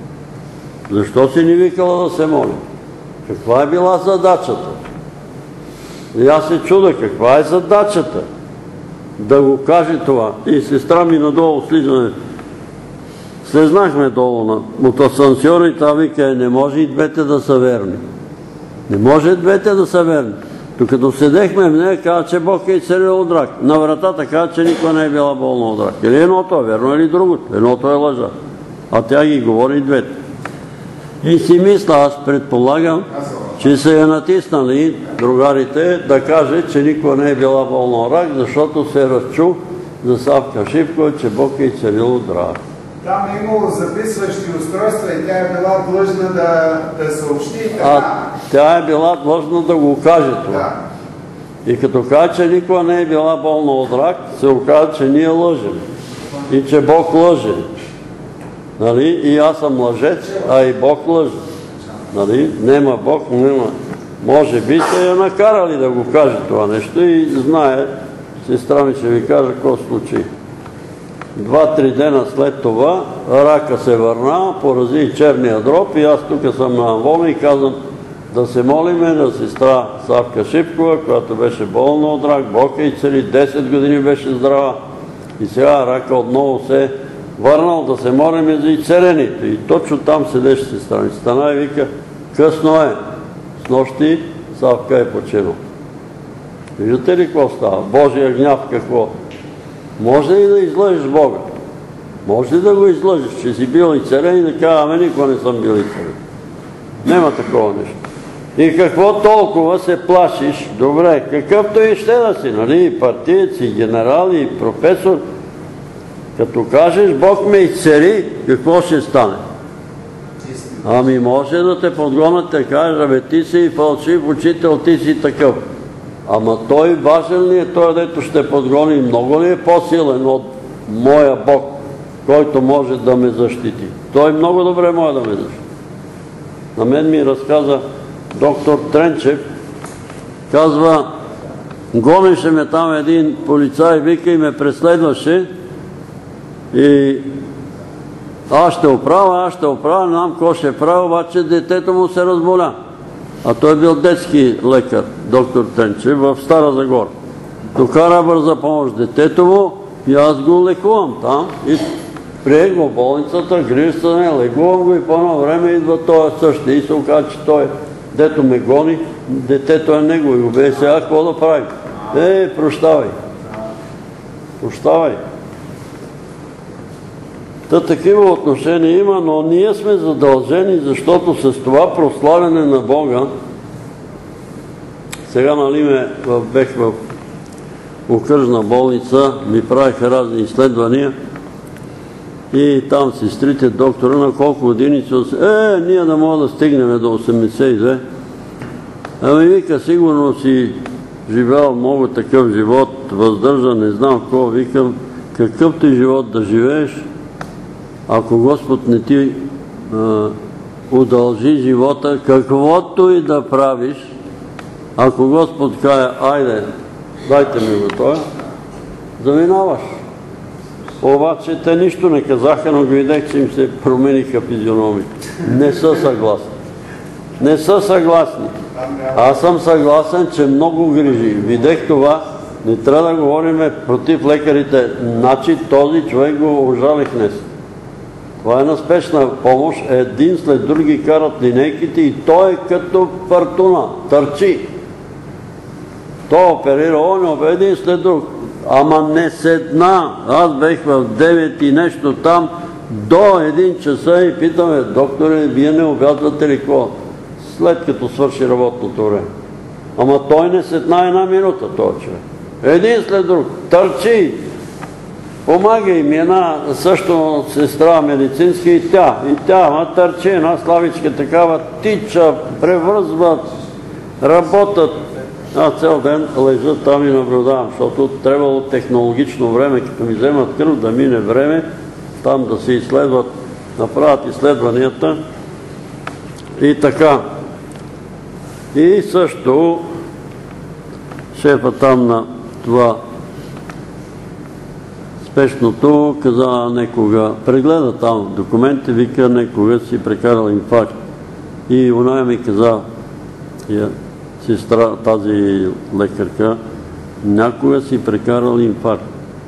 Защо си ни викала да се молим? Каква е била задачата? И аз се чуда, каква е задачата? Да го каже това. И сестра ми надолу слизане. Слезнахме долу от асансьора и та вика, не може и двете да са верни. Не може двете да са верни. Докато седехме в нея, каза, че Бог е изцелил от рак. На вратата каза, че никога не е била болна от рак. Или едното е верно, или другото. Едното е лъжа. А тя ги говори и двете. И си мисля, аз предполагам, че са я натиснали другарите да каже, че никога не е била болна от рак, защото се разчу за Савка Шипкова, че Бог е изцелил от рак. Там е имало записващи устройства и тя е била длъжна да, да съобщи така. А тя е била длъжна да го каже това. Да. И като каже, че никога не е била болна от рак, се оказа, че ние лъжем. И че Бог лъже. Нали? И аз съм лъжец, а и Бог лъже. Нали? Нема Бог, нема. Може би се я накарали да го каже това нещо и знае, сестра ми ще ви каже какво случи. Два-три дена след това рака се върна, порази и черния дроб и аз тук съм на Амвона и казвам да се молиме на сестра Савка Шипкова, която беше болна от рак, Бог е изцели, десет години беше здрава И сега рака отново се е върнал да се молим за изцелените. И точно там седеше сестра. Стана и вика, късно е. С нощи Савка е починал. Виждате ли какво става? Божия гняв какво? Може ли да излъжеш Бога? Може ли да го излъжеш, че си бил изцелен и да кажа, ами никога не съм бил изцелен? Нема такова нещо. И какво толкова се плашиш? Добре, какъвто и ще да си, нали? Партиец, и генерал, и професор. Като кажеш, Бог ме изцели, какво ще стане? Ами може да те подгонят, те кажеш, абе ти си фалшив учител, ти си такъв. Ама той важен ли е той, дето ще подгони? Много ли е по-силен от моя Бог, който може да ме защити? Той много добре може да ме защити. На мен ми разказа доктор Тренчев, казва, гонеше ме там един полицай, вика и ме преследваше и аз ще оправя, аз ще оправя, не знам какво ще правя, обаче детето му се разболя. А той бил детски лекар, доктор Тренчев, в Стара Загора. Докара бърза помощ детето му и аз го лекувам там и приех го в болницата, грижа се за нея, лекувам го и по едно време идва той същия и се оказа, че той, дето ме гони, детето е него и го бе сега, какво да прави? Е, прощавай. Прощавай. Та такива отношения има, но ние сме задължени, защото с това прославяне на Бога, сега нали ме бех в окръжна болница, ми правиха разни изследвания и там сестрите, доктора, на колко години са, е, ние да мога да стигнем до осемдесет и две. Ами вика, сигурно си живял много такъв живот, въздържан, не знам какво, викам, какъвто и живот да живееш, ако Господ не ти а, удължи живота, каквото и да правиш, ако Господ каже, айде, дайте ми го това, заминаваш. Обаче те нищо не казаха, но видях, че им се промениха физиономите. Не са съгласни. Не са съгласни. Аз съм съгласен, че много грижи. Видях това, не трябва да говорим против лекарите. Значи този човек го ожалих днес. Това е на спешна помощ. Един след други карат линейките и той е като фортуна. Търчи. Той оперира, он е един след друг. Ама не седна. Аз бех в девет и нещо там до един часа и питаме, докторе, вие не обязвате ли какво? След като свърши работното време. Ама той не седна една минута, този човек. Един след друг. Търчи. Помагай ми една също сестра медицинска и тя. И тя, ама търчи, една славичка такава, тича, превързва, работят. Аз цял ден лежа там и наблюдавам, защото трябвало технологично време, като ми вземат кръв, да мине време, там да се изследват, направят изследванията и така. И също шефа там на това спешното каза некога, прегледа там документите, вика некога си прекарал инфаркт. И оная ми каза, сестра, тази лекарка, някога си прекарал инфаркт.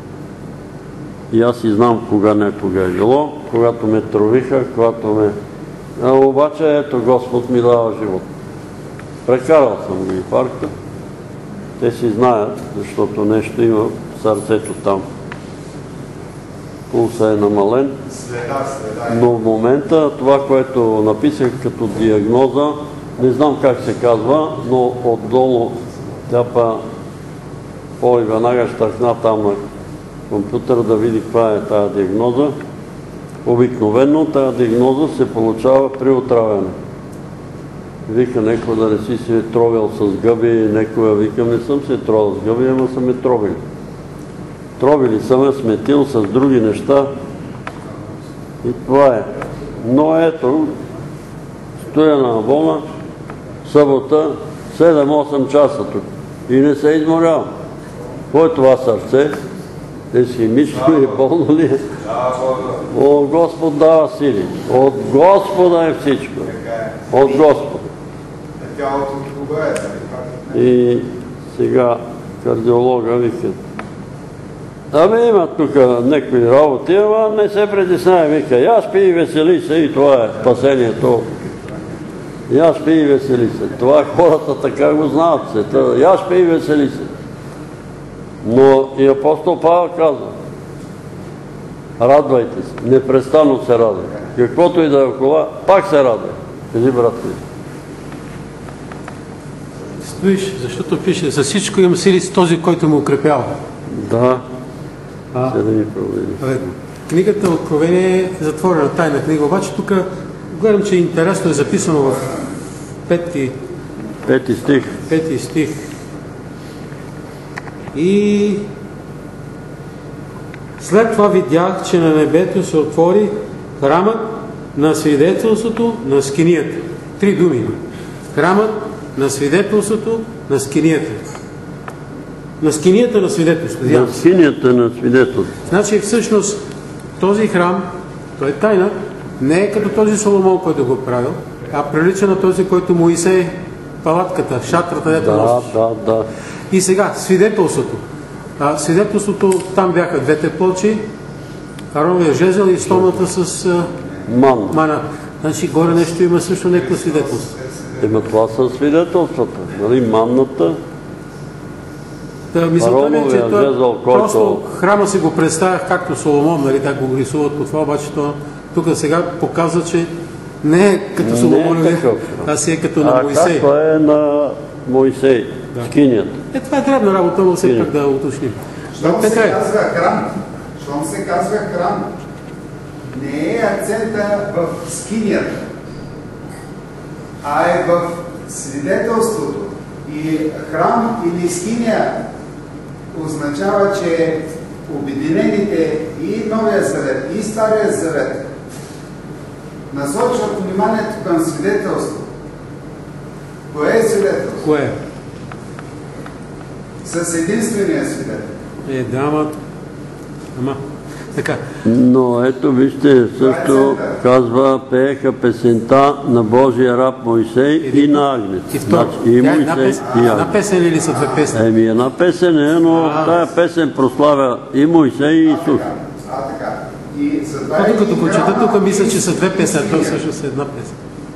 И аз и знам кога някога е било, когато ме тровиха, когато ме... А, обаче ето Господ ми дава живот. Прекарал съм го инфаркта. Те си знаят, защото нещо има в сърцето там. Пулса е намален. Но в момента това, което написах като диагноза, не знам как се казва, но отдолу тя па Поли веднага щъркна там на компютъра да види каква е тая диагноза. Обикновено тая диагноза се получава при отравяне. Вика некой да не си се тровил с гъби, некоя викам, не съм се тровил с гъби, ама са ме тровили. Тровили са ме, сметил с други неща и това е. Но ето, стоя на вълна, събота, седем-осем часа тук и не се изморявам. Кой е това сърце? Е схемично и болно ли е? От Господ дава сили. От Господа е всичко. От Господа. И сега кардиолога вика, Абе има тук някакви работи, ама не се притеснявай, вика. Я спи и весели се и това е спасението. Я спи и весели се. Това хората така го знаят се. Я спи и весели се. Но и апостол Павел казва: радвайте се, непрестанно се радвай. Каквото и да е около, пак се радвай. Кажи, брат ми. Стоиш, защото пише: за всичко имам сили с този, който му укрепява. Да. А, книгата Откровение е затворена тайна книга, обаче тук гледам, че интересно е записано в пети, пети стих. Пети стих. И след това видях, че на небето се отвори храмът на свидетелството на скинията. Три думи има. Храмът на свидетелството на скинията. На скинията на свидетелството. На скинията на свидетелството. Значи всъщност този храм, той е тайна, не е като този Соломон, който го правил, а прилича на този, който Моисей, палатката, шатрата, дето носиш. Да, да, да. И сега, свидетелството. А, свидетелството, там бяха двете плочи, Ароновия жезел и стомната с а, ман. мана. Значи горе нещо има също някакво свидетелство. Има това със свидетелството. Нали, манната. Да, мисълта ми е, че той, жезъл, който... просто храма си го представях както Соломон, нали, так го рисуват по това, обаче то тук сега показва, че не е като Соломон, е а си е като на а Моисей. А както е на Моисей, да. Скинията. Е, това е дребна работа, но все пак да уточним. Щом се казва храм, щом се казва храм, не е акцента в скинията, а е в свидетелството. И храм или скиния означава, че обединените и Новия Завет, и Стария Завет насочват вниманието към свидетелство. Кое е свидетелство? Кое е? С единствения свидетел. Е, да, ама... Ама... Така. Но ето вижте, също казва, пееха песента на Божия раб Моисей и, и на Агнец. И второ. Значи, и Моисей, пес... и Агнец. Една песен или са две песни? Еми, една песен е, но а, тая песен прославя и Моисей и Исус. А, така. И за това е като прочета тук, мисля, че са две песни, а то всъщност е една песен.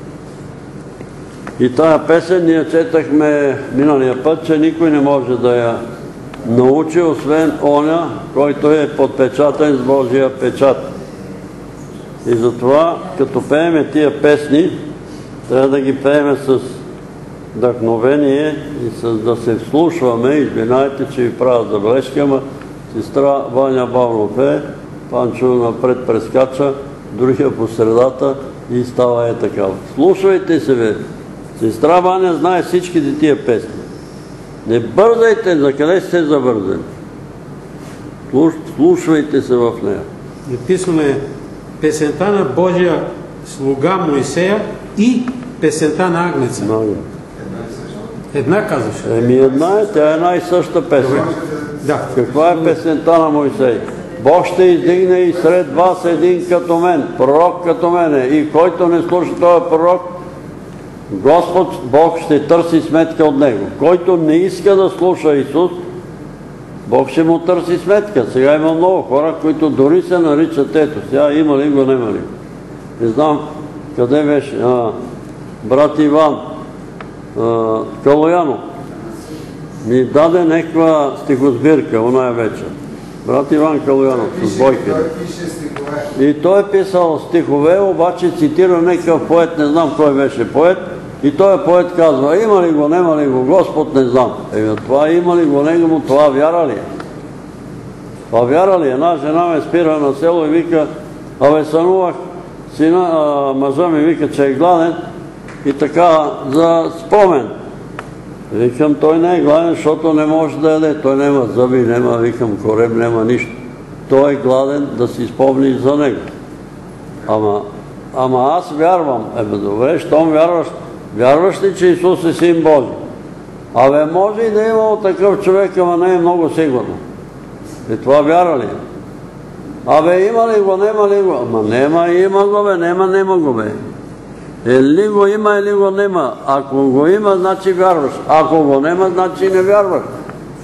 И тая песен ние четахме миналия път, че никой не може да я научи, освен оня, който е подпечатан с Божия печат. И затова, като пееме тия песни, трябва да ги пееме с вдъхновение и с да се вслушваме. Извинайте, че ви правя забележка, ама сестра Ваня Бавлов е, Панчо напред прескача, другия по средата и става е така. Слушайте се, бе. Сестра Ваня знае всичките тия песни. Не бързайте, за къде сте забързани. Слушвайте се в нея. Написано е песента на Божия слуга Моисея и песента на Агнеца. Една казваш. Еми една е, тя е една и съща песен. Да. Каква е песента на Моисей? Бог ще издигне и сред вас един като мен, пророк като мене, и който не слуша този пророк, Господ Бог ще търси сметка от него. Който не иска да слуша Исус, Бог ще му търси сметка. Сега има много хора, които дори се наричат ето. Сега има ли го, нема ли? Не знам къде беше. А, брат Иван а, Калоянов ми даде някаква стихосбирка, она е вечер. Брат Иван Калоянов с Бойка. И той е писал стихове, обаче цитира някакъв поет, не знам кой беше поет, и той поет казва, има ли го, нема ли го, Господ не знам. Еми, това има ли го, него му, това вяра ли е? Това вяра ли е? Една жена ме спира на село и вика, абе сънувах, сина, а, мъжа ми вика, че е гладен и така за спомен. Викам, той не е гладен, защото не може да яде. Той няма зъби, няма, викам, корем, няма нищо. Той е гладен да си спомни за него. Ама, ама аз вярвам. Ебе, добре, щом вярваш, вярваш ли, че Исус е Син Божий? Абе, може и да е имал такъв човек, ама не е много сигурно. И това вяра ли? Абе, има ли го, нема ли го? Ама нема, има го, бе, нема, нема го, бе. Или го има, или го нема. Ако го има, значи вярваш. Ако го нема, значи не вярваш.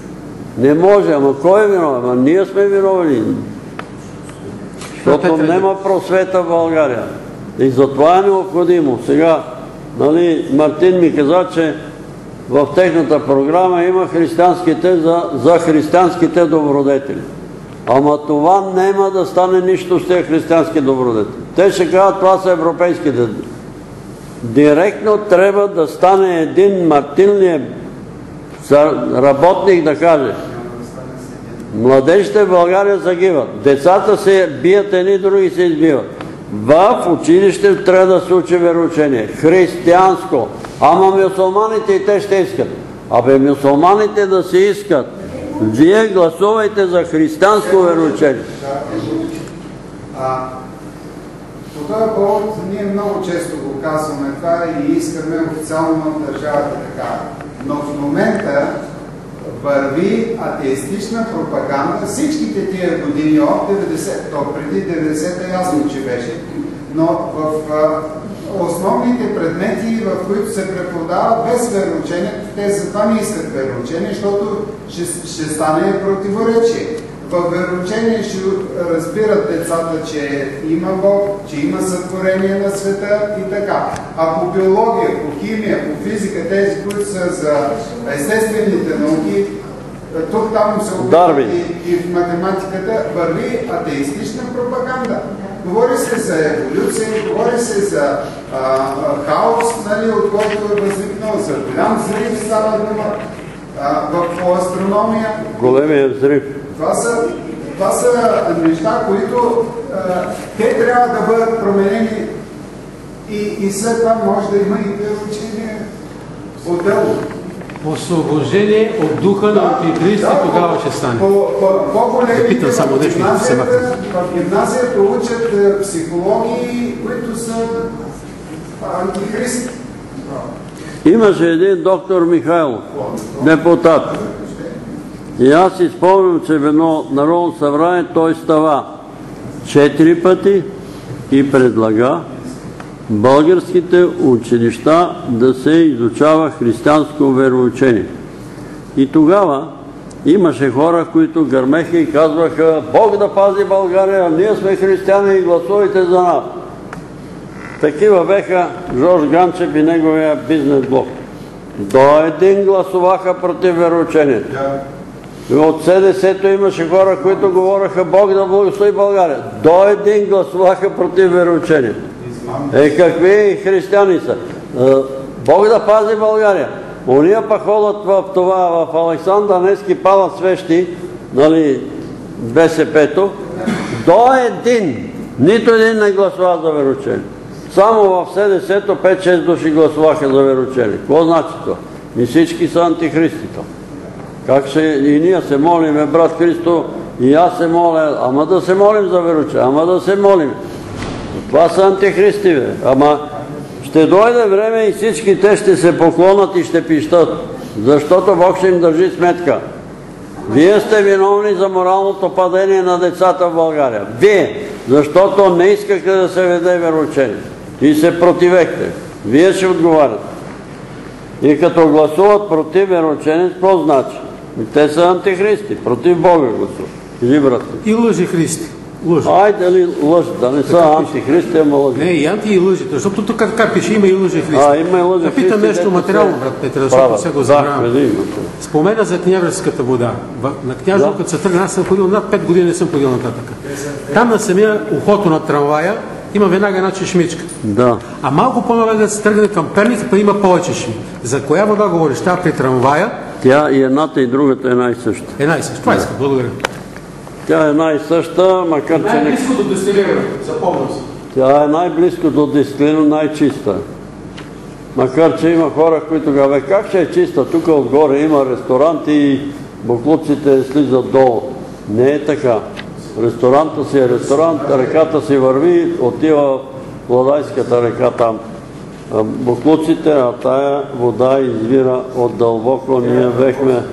Не може, ама кой е виновен? Ама ние сме виновни. Защото няма просвета в България. И затова е необходимо. Сега, нали, Мартин ми каза, че в техната програма има християнските за, за християнските добродетели. Ама това няма да стане нищо с тези християнски добродетели. Те ще кажат, това са европейските. Директно трябва да стане един Мартин работник да каже: младежите в България загиват, децата се бият, едни други се избиват. В училище трябва да се учи вероучение. Християнско. Ама мюсулманите и те ще искат. Абе мюсулманите да се искат. Вие гласувайте за християнско вероучение. По този повод ние много често го казваме това и искаме официално на държавата така. Но в момента върви атеистична пропаганда всичките тия години от деветдесета, то преди деветдесета ясно, че беше. Но в а, основните предмети, в които се преподава без вероучение, те затова не искат вероучение, защото ще, ще стане противоречие. В вероучение ще разбират децата, че има Бог, че има сътворение на света и така. А по биология, по химия, по физика, тези, които са за естествените науки, тук-там се опитват и, и в математиката, върви атеистична пропаганда. Говори се за еволюция, говори се за а, а, хаос, нали, от който е възникнал, за голям взрив става дума в астрономия. Големия взрив. Това са, това са неща, които а, те трябва да бъдат променени и, и след това може да има и вероучение отделно. Освобождение от духа на антихрист и тогава ще стане. По-големите в гимназията, в гимназията учат психологии, които са антихристи. Имаше един доктор Михайлов, депутат. И аз си спомням, че в едно народно събрание той става четири пъти и предлага българските училища да се изучава християнско вероучение. И тогава имаше хора, които гърмеха и казваха: Бог да пази България, ние сме християни и гласувайте за нас. Такива беха Жорж Ганчев и неговия бизнес блок. До един гласуваха против вероучението. От СДС-то имаше хора, които говореха: Бог да благослови България. До един гласуваха против вероучението. Е, какви християни са? Бог да пази България. Уния пък ходят в това, в Александър Невски палят свещи, нали, БСП-то. До един, нито един не гласува за вероучение. Само в СДС-то пет-шест души гласуваха за вероучение. Какво значи това? И всички са антихристите. Как ще и ние се молиме, брат Христо, и аз се моля, ама да се молим за вероучение, ама да се молим. Това са антихристи, бе. Ама ще дойде време и всички те ще се поклонат и ще пищат, защото Бог ще им държи сметка. Вие сте виновни за моралното падение на децата в България. Вие, защото не искахте да се веде вероучение и се противехте. Вие ще отговаряте. И като гласуват против вероучение, какво значи? Те са антихристи, против Бога гласуват. Кажи, брат. И лъжи Христи. Лъжи. Айде ли лъжи, да не са антихристи, ама лъжи. Не, и анти и лъжи, защото тук така пише, има и лъжи Христи. А, има и лъжи Христи. Да питам нещо материално, брат Петър, защото сега го забравям. Спомена за княжеската вода. На Княжево, като се тръгна, аз съм ходил над пет години, не съм ходил нататък. Там на самия ухото на трамвая има веднага една чешмичка. Да. А малко по-навън да се тръгне към Перник, па има повече чешми. За коя вода говориш? Тя при трамвая? Тя и едната и другата е една и съща. Една и съща. Това иска, благодаря. Тя е една и съща, макар че... Най-близко до дестилиране, запомням се. Тя е най-близко до дестилиране, най-чиста. Макар че има хора, които казват: как ще е чиста? Тук отгоре има ресторанти и буклуците слизат долу. Не е така. Ресторанта си е ресторант, реката си върви, отива в Владайската река там. Буклуците, а тая вода извира от дълбоко. Ние бехме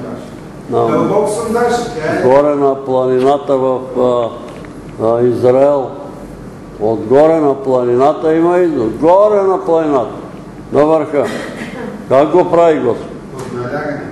горе на планината в Израел. Отгоре на планината има излъз. Горе на планината, на върха. Как го прави Господ?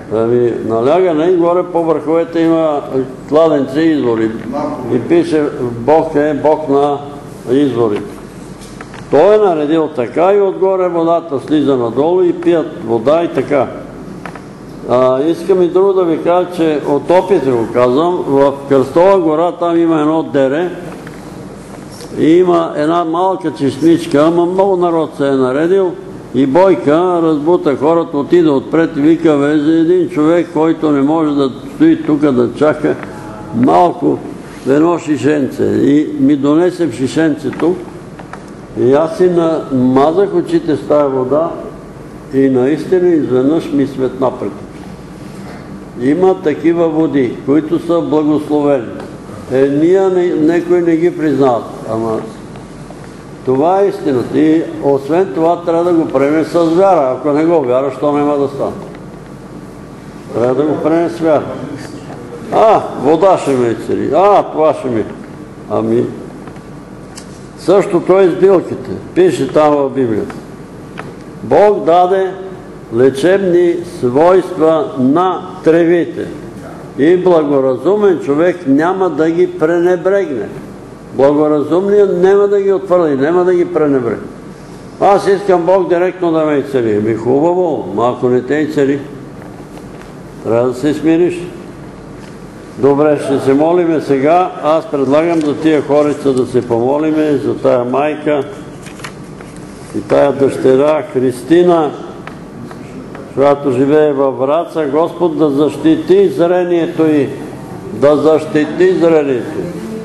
Ами, налягане и горе по върховете има кладенци и извори. И пише Бог е Бог на изворите. Той е наредил така и отгоре водата слиза надолу и пият вода и така. А, искам и друго да ви кажа, че от опит го казвам, в Кръстова гора там има едно дере и има една малка чешмичка, ама много народ се е наредил и Бойка разбута хората, отида отпред и вика, бе, за един човек, който не може да стои тук да чака малко едно шишенце. И ми донесе в шишенцето и аз си намазах очите с тая вода и наистина изведнъж ми светна пред. Има такива води, които са благословени. Е, ние некои не ги признават, ама това е истината. И освен това трябва да го приеме с вяра. Ако не го вяра, що няма да стане? Трябва да го приеме с вяра. А, вода ще ме цели. А, това ще ми. Ами, същото е с билките. Пише там в Библията. Бог даде лечебни свойства на тревите. И благоразумен човек няма да ги пренебрегне. Благоразумният няма да ги отвърли, няма да ги пренебрегне. Аз искам Бог директно да ме изцели. Ми хубаво, ако не те изцели, трябва да се смириш. Добре, ще се молиме сега. Аз предлагам за тия хорица да се помолиме, за тая майка и тая дъщеря Христина, която живее във Враца. Господ да защити зрението й. Да защити зрението й.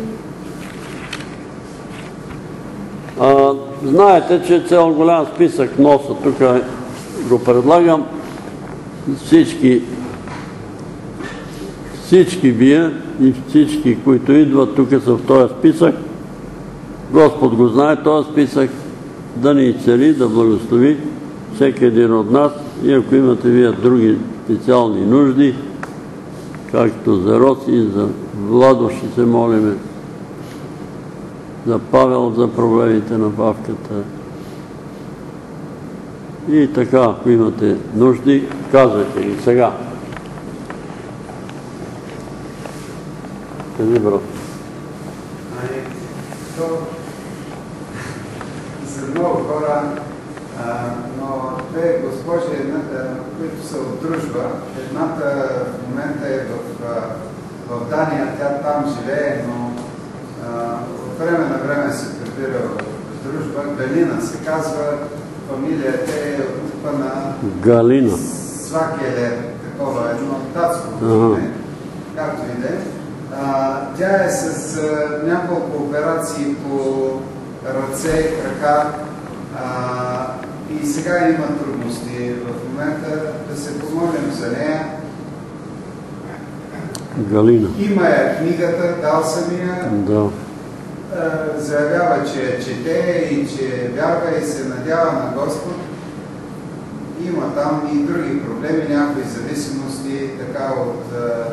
А, знаете, че цял голям списък носа. Тук го предлагам. Всички всички вие и всички, които идват тук са в този списък. Господ го знае този списък. Да ни цели, да благослови всеки един от нас. И ако имате вие други специални нужди, както за Роси, за Владо ще се молиме, за Павел, за проблемите на Павката. И така, ако имате нужди, казвайте ги сега. Кажи, брат. За много хора, но две госпожи, които са от дружба, едната в момента е в Дания, тя там живее, но от време на време се прибира в дружба. Галина се казва, фамилията е от на Галина. Свакелер, такова едно датско име, както и да е. Тя е с няколко операции по ръце, крака и сега има трудности. В момента да се помолим за нея. Галина. Има я книгата, дал съм я. Да. Заявява, че чете и че вярва и се надява на Господ. Има там и други проблеми, някои зависимости, така от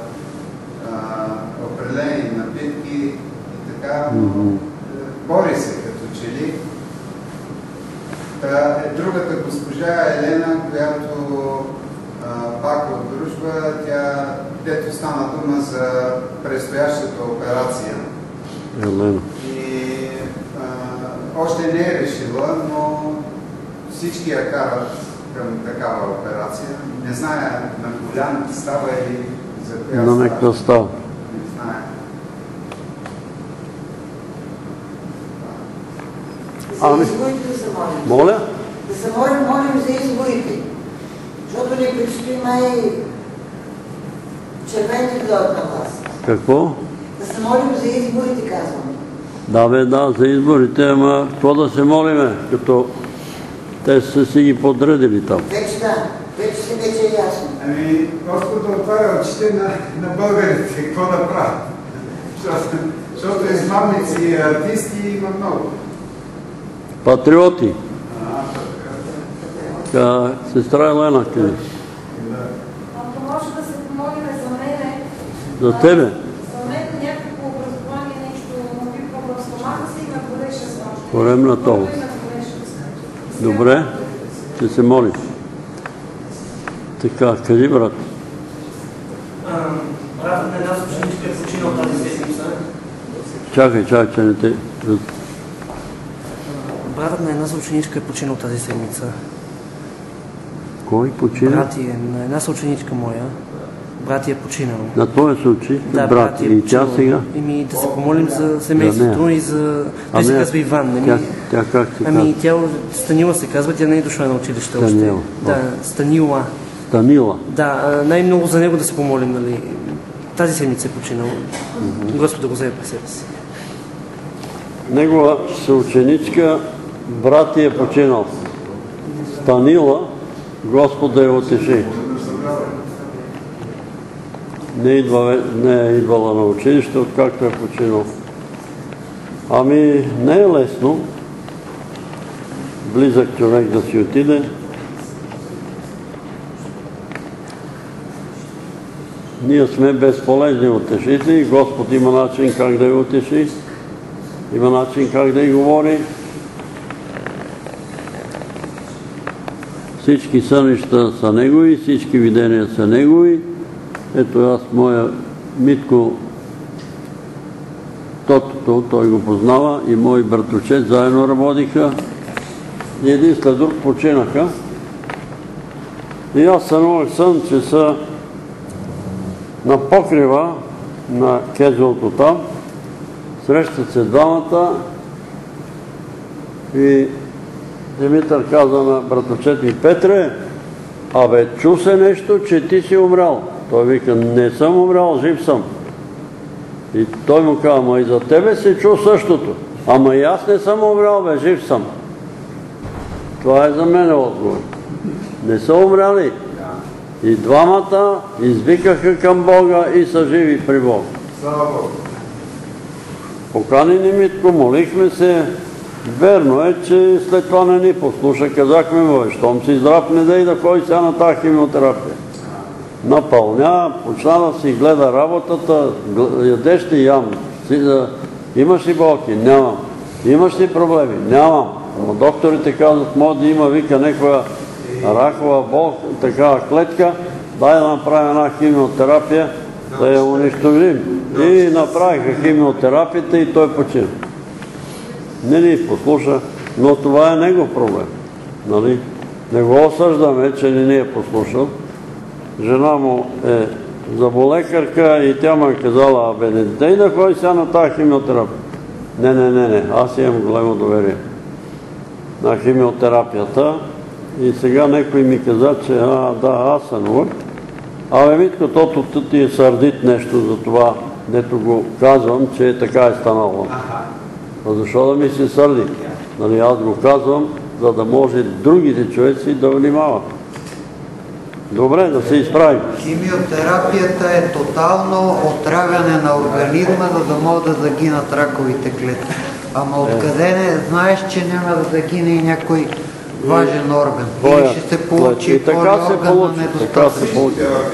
определени напитки и така, но бори се като че ли. Другата госпожа Елена, която пак от дружба, тя дето стана дума за предстоящата операция. Елена. И още не е решила, но всички я карат към такава операция. Не зная на голяма става или за коя на някаква става. Не знае. Ами. За изборите да се молим. Моля? Да се молим, молим за изборите. Защото ни предстои май червените да дойдат на власт. Какво? Да се молим за изборите, казвам. Да, бе, да, за изборите, ама какво да се молиме, като те са си ги подредили там. Вече да, вече се вече е ясно. Ами, Господ отваря очите на, на българите, какво да правят? Защото, защото измамници и артисти има много. Патриоти. Ка, сестра Елена, къде? Ако може да се помолиме за мене, За тебе? за мен някакво образование, нещо му пипва в стомаха си и ме болеше с нощ. Коремна това. Добре, ще се молим. Така, кажи, брат. Брат на една съученичка е починал тази седмица. Чакай, чакай, че не те... Братът на една съученичка е починал тази седмица. Кой почина? Брат е на една съученичка моя. Брат е починал. На твоя случай? Да, брат. е И тя сега? Еми да се помолим за семейството да, и за... Той се казва Иван. Ами... Тя, тя как се Ами казва? тя Станила се казва, тя не е дошла на училище Станила. още. Да, Станила. Станила. Да, най-много за него да се помолим, нали. Тази седмица е починал. Mm-hmm. Господ да го вземе при себе си. Негова съученичка, брат е починал. Станила, Господ да я утеши. Не, идва, не е идвала на училище, откакто е починал. Ами не е лесно близък човек да си отиде. Ние сме безполезни утешители. Господ има начин как да я утеши. Има начин как да й говори. Всички сънища са негови, всички видения са негови. Ето аз, моя Митко, Тотото, той го познава, и мой братовчет заедно работиха. И един след друг починаха. И аз сънувах сън, че са на покрива на Кезелото там. Срещат се двамата и Димитър каза на братовчет ми: Петре, абе, чу се нещо, че ти си умрял. Той вика: не съм умрял, жив съм. И той му каза: ама и за тебе се чу същото. Ама и аз не съм умрял, бе, жив съм. Това е за мен отговор. Не са умряли. И двамата извикаха към Бога и са живи при Бога. Слава Богу. Покани ни Митко, молихме се. Верно е, че след това не ни послуша. Казахме му: щом си здрав, не дай да ходи сега на тази химиотерапия. Напълня, почна да си гледа работата, ядеш ли? Ям. Имаш ли болки? Нямам. Имаш ли проблеми? Нямам. Но докторите казват: може да има, вика, някоя ракова болка, такава клетка, дай да направим една химиотерапия, да я унищожим. И направиха химиотерапията и той почина. Не ни послуша, но това е негов проблем. Нали? Не го осъждаме, че не ни е послушал. Жена му е заболекарка и тя му е казала: абе, не дай да ходи сега на тази химиотерапия. Не, не, не, не, аз имам голямо доверие на химиотерапията. И сега някой ми каза, че а, да, аз сънувах. Абе, Митко, тото ти е сърдит нещо за това, дето го казвам, че така е станало. А защо да ми се сърди? Нали, аз го казвам, за да може другите човеци да внимават. Добре, да се изправим. Химиотерапията е тотално отравяне на организма, за да могат да загинат раковите клетки. Ама откъде не знаеш, че няма да загине и някой важен орган? Или ще се получи полиорган на недостатъчно.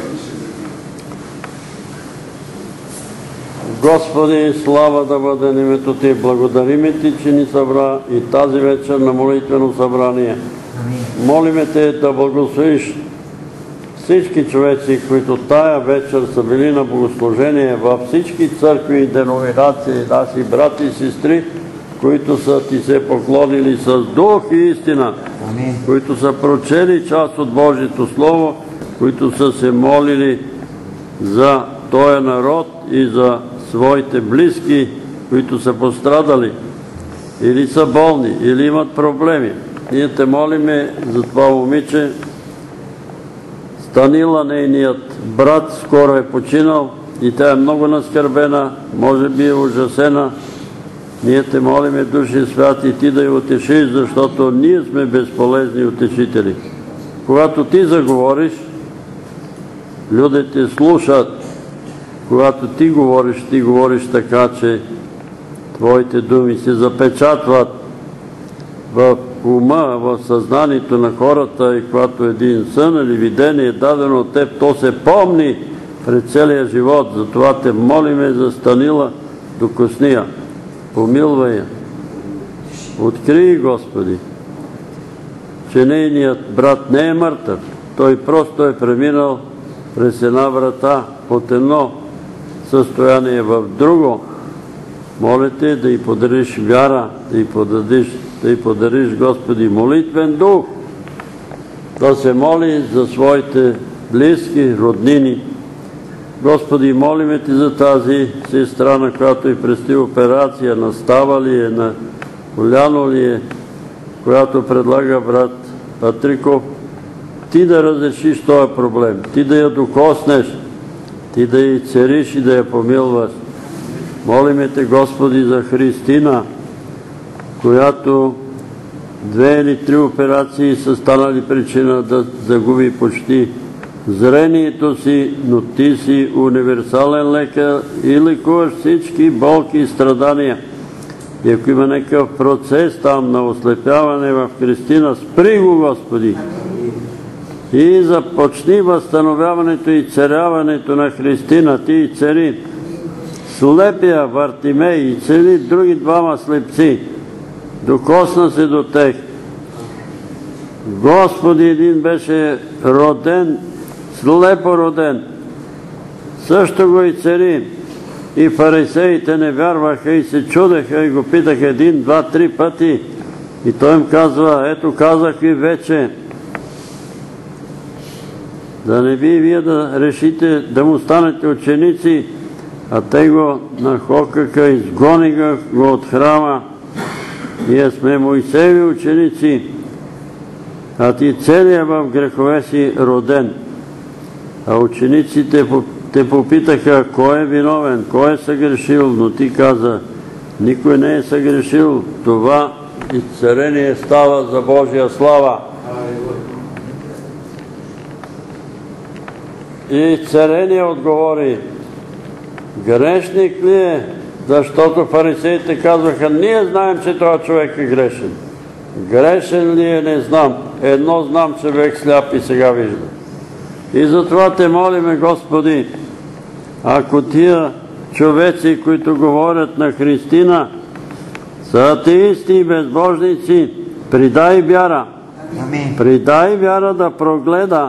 Господи, слава да бъде на името Ти. Благодариме Ти, че ни събра и тази вечер на молитвено събрание. Молиме Те да благословиш всички човеци, които тая вечер са били на богослужение във всички църкви и деноминации, наши брати и сестри, които са Ти се поклонили с дух и истина, които са прочели част от Божието Слово, които са се молили за този народ и за своите близки, които са пострадали или са болни, или имат проблеми. Ние Те молиме за това момиче. Станила, нейният брат, скоро е починал и тя е много наскърбена, може би е ужасена. Ние Те молиме, Души Святи, Ти да я утешиш, защото ние сме безполезни утешители. Когато Ти заговориш, людите слушат. Когато Ти говориш, Ти говориш така, че Твоите думи се запечатват в ума, в съзнанието на хората, и когато един сън или видение е дадено от Теб, то се помни пред целия живот. Затова Те молиме за Станила, докосни я, помилвай я. Открий, Господи, че нейният брат не е мъртъв. Той просто е преминал през една врата от едно състояние в друго, молите да й подариш вяра, да й подариш, да й подариш, Господи, молитвен дух, да се моли за своите близки, роднини. Господи, молиме Ти за тази сестра, на която и предстои операция, настава ли е, на коляно ли е, която предлага брат Патриков. Ти да разрешиш този проблем, Ти да я докоснеш, Ти да я цариш и да я помилваш. Молиме Те, Господи, за Христина, която две или три операции са станали причина да загуби почти зрението си, но Ти си универсален лекар и лекуваш всички болки и страдания. И ако има някакъв процес там на ослепяване в Христина, спри го, Господи, и започни възстановяването и царяването на Христина. Ти и цари слепия Вартимей и цари други двама слепци. Докосна се до тех. Господи, един беше роден, слепо роден. Също го и цари. И фарисеите не вярваха и се чудеха и го питаха един, два, три пъти. И той им казва: ето, казах ви вече, да не би вие да решите да му станете ученици, а те го нахокаха, изгониха го от храма. Ние сме Моисееви ученици, а ти целият в грехове си роден. А учениците те попитаха: кой е виновен, кой е съгрешил, но ти каза: никой не е съгрешил, това изцеление става за Божия слава. И царение отговори: грешник ли е? Защото фарисеите казваха: ние знаем, че този човек е грешен. Грешен ли е, не знам. Едно знам, че бех сляп и сега виждам. И затова Те молиме, Господи, ако тия човеци, които говорят на Христина, са атеисти и безбожници, придай вяра. Придай вяра да прогледа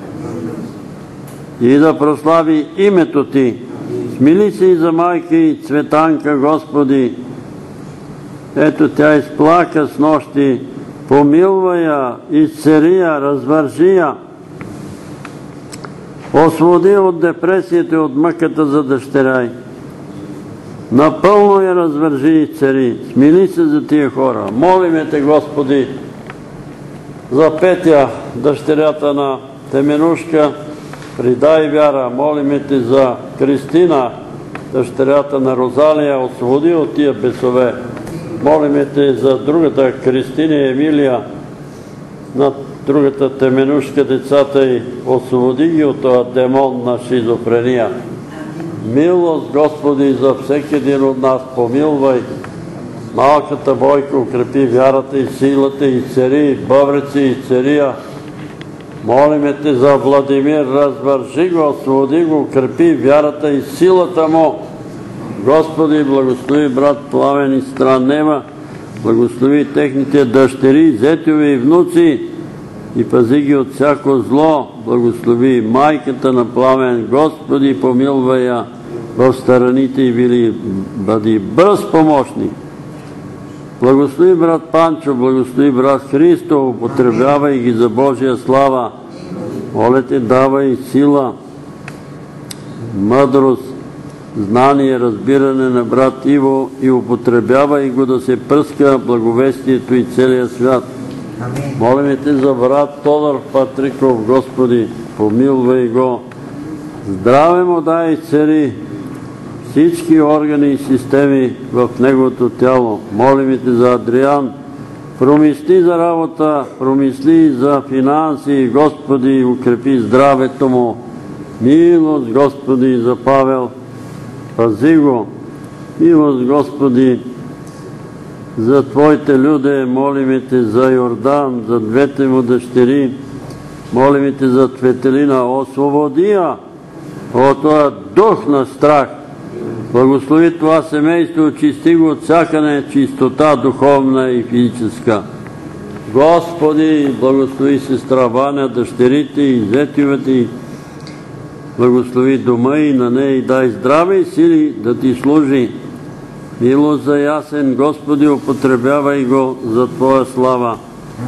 и да прослави името Ти. Смили се и за майка и Цветанка, Господи. Ето, тя изплака с нощи. Помилвай я, изцери я, развържи я. Освободи от депресията и от мъката за дъщеря й. Напълно я развържи и цари. Смили се за тия хора. Молиме Те, Господи, за Петя, дъщерята на Теменушка, придай вяра. Молиме Те за Кристина, дъщерята на Розалия, освободи от тия бесове. Молиме Те за другата Кристина и Емилия, на другата Теменушка, децата й, освободи ги от този демон на шизофрения. Милост, Господи, за всеки един от нас, помилвай. Малката Бойка, укрепи вярата и силата и цари, бъбреци и цария. Молиме Те за Владимир, развържи го, освободи го, укрепи вярата и силата му. Господи, благослови брат Пламен и Странева, благослови техните дъщери, зетови и внуци и пази ги от всяко зло. Благослови майката на Пламен, Господи, помилвай я в стороните и били, бъди бърз помощник. Благослови брат Панчо, благослови брат Христо, употребявай ги за Божия слава. Моля Те, давай сила, мъдрост, знание, разбиране на брат Иво и употребявай го да се пръска благовестието и целия свят. Молим Те за брат Тодор Патриков, Господи, помилвай го. Здраве му дай, цари всички органи и системи в неговото тяло. Молим Те за Адриан, промисли за работа, промисли за финанси, Господи, укрепи здравето му. Милост, Господи, за Павел, пази го. Милост, Господи, за Твоите люде. Молим Те за Йордан, за двете му дъщери. Молим Те за Цветелина, освободи я от този дух на страх. Благослови това семейство, очисти го от всяка нечистота, духовна и физическа. Господи, благослови сестра Ваня, дъщерите и зетовете Благослови дома и на нея и дай здраве и сили да ти служи. Милост за Ясен, Господи, употребявай го за Твоя слава.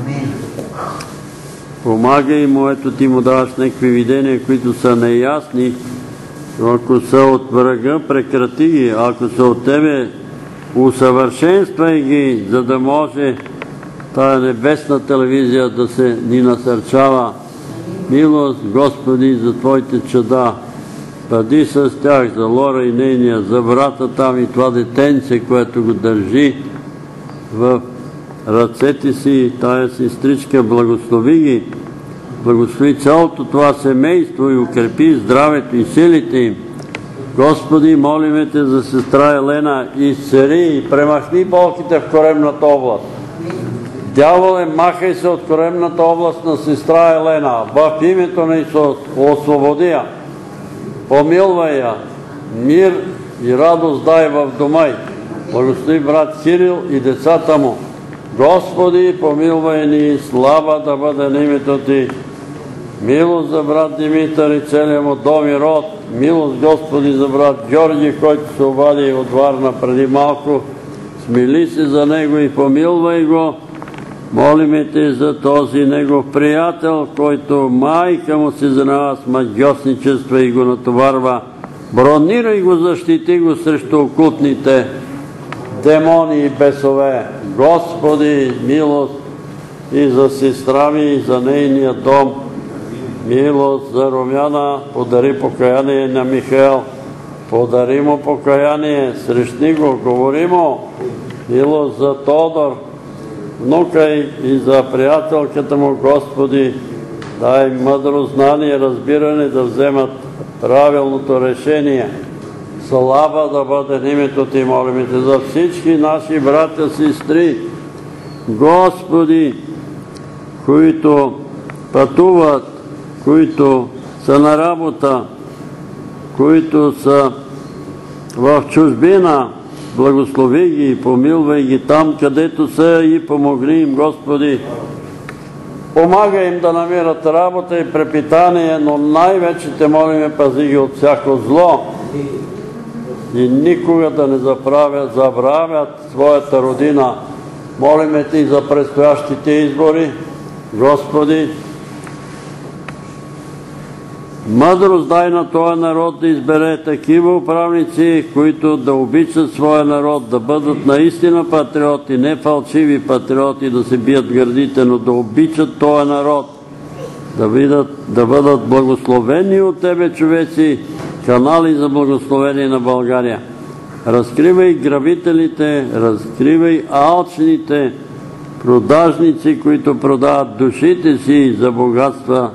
Помагай му, ето ти му даваш някакви видения, които са неясни. Ако са от врага, прекрати ги. Ако са от Тебе, усъвършенствай ги, за да може тая небесна телевизия да се ни насърчава. Милост, Господи, за Твоите чада. Бъди с тях, за Лора и нейния, за брата там и това детенце, което го държи в ръцете си, тая сестричка, благослови ги. Благослови цялото това семейство и укрепи здравето и силите им. Господи, молиме Те за сестра Елена, изцели и премахни болките в коремната област. Дяволе, махай се от коремната област на сестра Елена. В името на Исус, освободи я. Помилвай я. Мир и радост дай в дома й. Благослови брат Кирил и децата му. Господи, помилвай ни, слава да бъде на името Ти. Милост за брат Димитър и целия му дом и род. Милост, Господи, за брат Георги, който се обади от Варна преди малко. Смили се за него и помилвай го. Молиме Те за този негов приятел, който майка му се занимава с магьосничество и го натоварва. Бронирай го, защити го срещу окултните демони и бесове. Господи, милост и за сестра ми, и за нейния дом. Милост за Румяна, подари покаяние на Михаил. Подари му покаяние, срещни го, говори му. Милост за Тодор, внука и за приятелката му, Господи, дай мъдро знание, разбиране да вземат правилното решение. Слава да бъде името Ти, молим Те за всички наши братя, сестри, Господи, които пътуват, които са на работа, които са в чужбина. Благослови ги и помилвай ги там, където са, и помогни им, Господи. Помагай им да намират работа и препитание, но най-вече Те молиме, пази ги от всяко зло. И никога да не забравят, забравят своята родина. Молиме Ти за предстоящите избори, Господи. Мъдрост дай на този народ да избере такива управници, които да обичат своя народ, да бъдат наистина патриоти, не фалшиви патриоти, да се бият гърдите, но да обичат този народ, да, видят, да бъдат благословени от Тебе човеци, канали за благословение на България. Разкривай грабителите, разкривай алчните продажници, които продават душите си за богатства.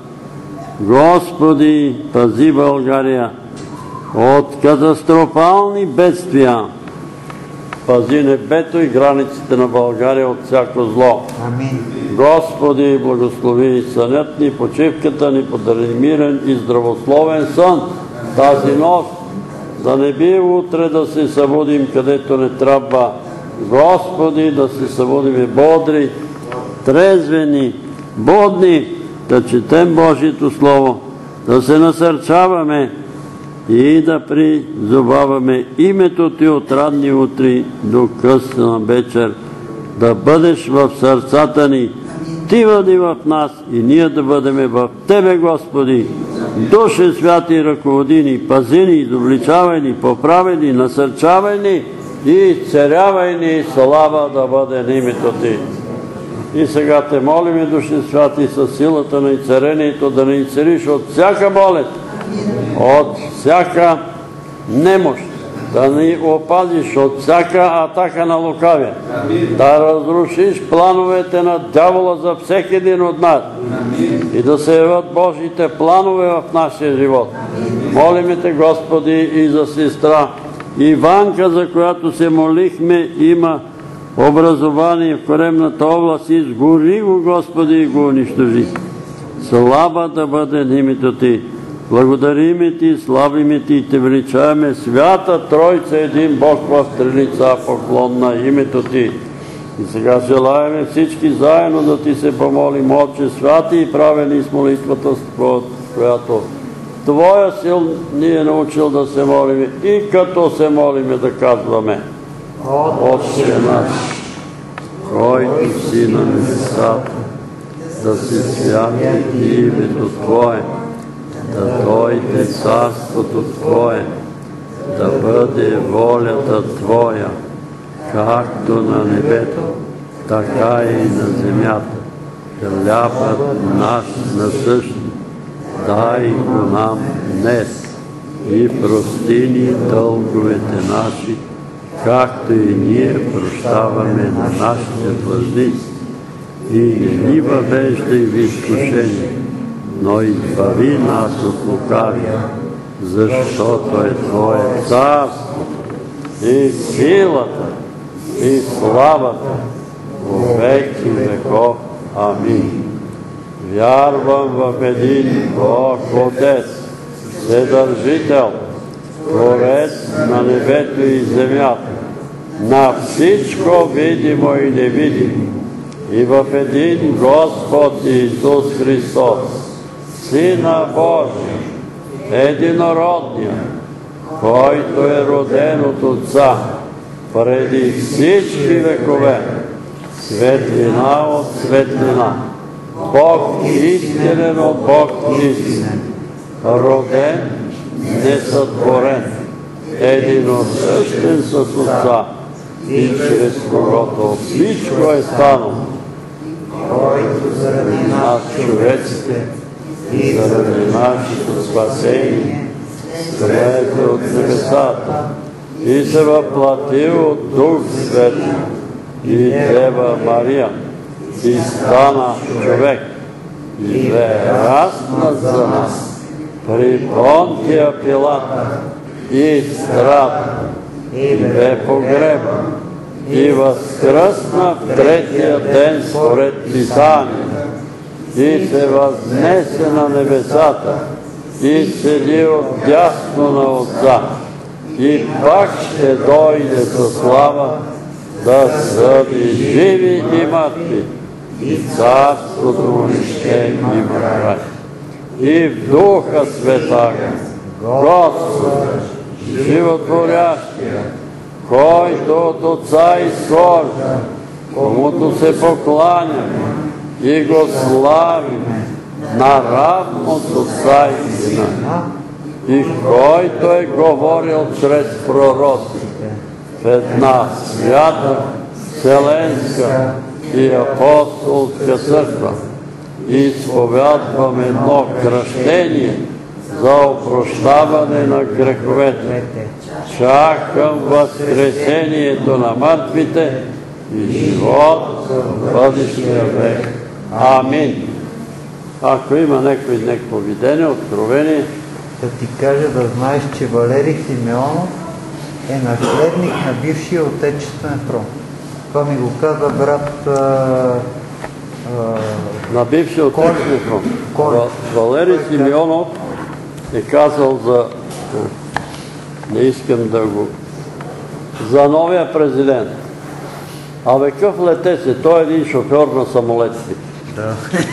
Господи, пази България от катастрофални бедствия. Пази небето и границите на България от всяко зло. Амин. Господи, благослови сънят ни, почивката ни, подари мирен и здравословен сън тази нощ, да не би утре да се събудим където не трябва. Господи, да се събудим бодри, трезвени, бодни, да четем Божието Слово, да се насърчаваме и да призоваваме името Ти от ранни утри до късна вечер, да бъдеш в сърцата ни, Ти бъди в нас и ние да бъдем в Тебе, Господи. Душе святи, ръководи ни, пази ни, изобличавай ни, поправи ни, насърчавай ни и изцерявай ни, слава да бъде на името Ти. И сега Те молиме, Душе святи, със силата на изцерението, да ни изцериш от всяка болест, от всяка немощ, да ни опазиш от всяка атака на лукавия, да разрушиш плановете на дявола за всеки един от нас и да се явят Божите планове в нашия живот. Молиме Те, Господи, и за сестра Иванка, за която се молихме, има образование в коремната област, изгори го, Господи, и го унищожи. Слава да бъде на името Ти. Благодариме Ти, славиме Ти и Те величаваме. Свята Тройца, един Бог в три лица, поклон на името Ти. И сега желаеме всички заедно да Ти се помолим, Отче святи, и правени с молитвата, която Твоя сил ни е научил да се молим и като се молиме да казваме: Отче наш, който си на небесата, да се святи името Твое, да дойде царството Твое, да бъде волята Твоя, както на небето, така и на земята. Хлябът наш насъщни дай го нам днес и прости ни дълговете наши, както и ние прощаваме на нашите длъжници. И не ни въвеждай в изкушение, но избави нас от лукавия, защото е Твое царство и силата и славата во веки веков. Амин. Вярвам в един Бог Отец, Вседържител, Творец на небето и земята, на всичко видимо и невидимо, и в един Господ Исус Христос, Сина Божия, единородния, който е роден от Отца преди всички векове, светлина от светлина, Бог истинен от Бог истинен, роден, несътворен, единосъщен с Отца, и чрез когото всичко е станало, който заради нас човеците и заради нашето спасение слезе от небесата и се въплатил от Дух Свет и Дева Мария и стана човек и бе разнат за нас при Понтия Пилата и страда и бе погребан и възкръсна в третия ден според Писанието и се възнесе на небесата и седи отдясно на Отца и пак ще дойде със слава да съди живи и мъртви, и царството му ще има край. И в Духа Светаго, Господа, животворящия, който от Отца изхожда, комуто се покланяме и го славиме наравно с Отца и Сина, и който е говорил чрез пророците в една свята, вселенска и апостолска църква, и изповядвам едно кръщение за опрощаване на греховете. Чакам възкресението на мъртвите и живот в бъдещия век. Амин. Ако има някой някакво видение, откровение, да ти кажа да знаеш, че Валерий Симеонов е наследник на бившия Отечествен фронт. Това ми го каза брат... А, а, на бившия Отечествен фронт. Валерий Симеонов е казал за... Не искам да го... За новия президент. Абе, къв летец е? Той е един шофьор на самолетите. Да.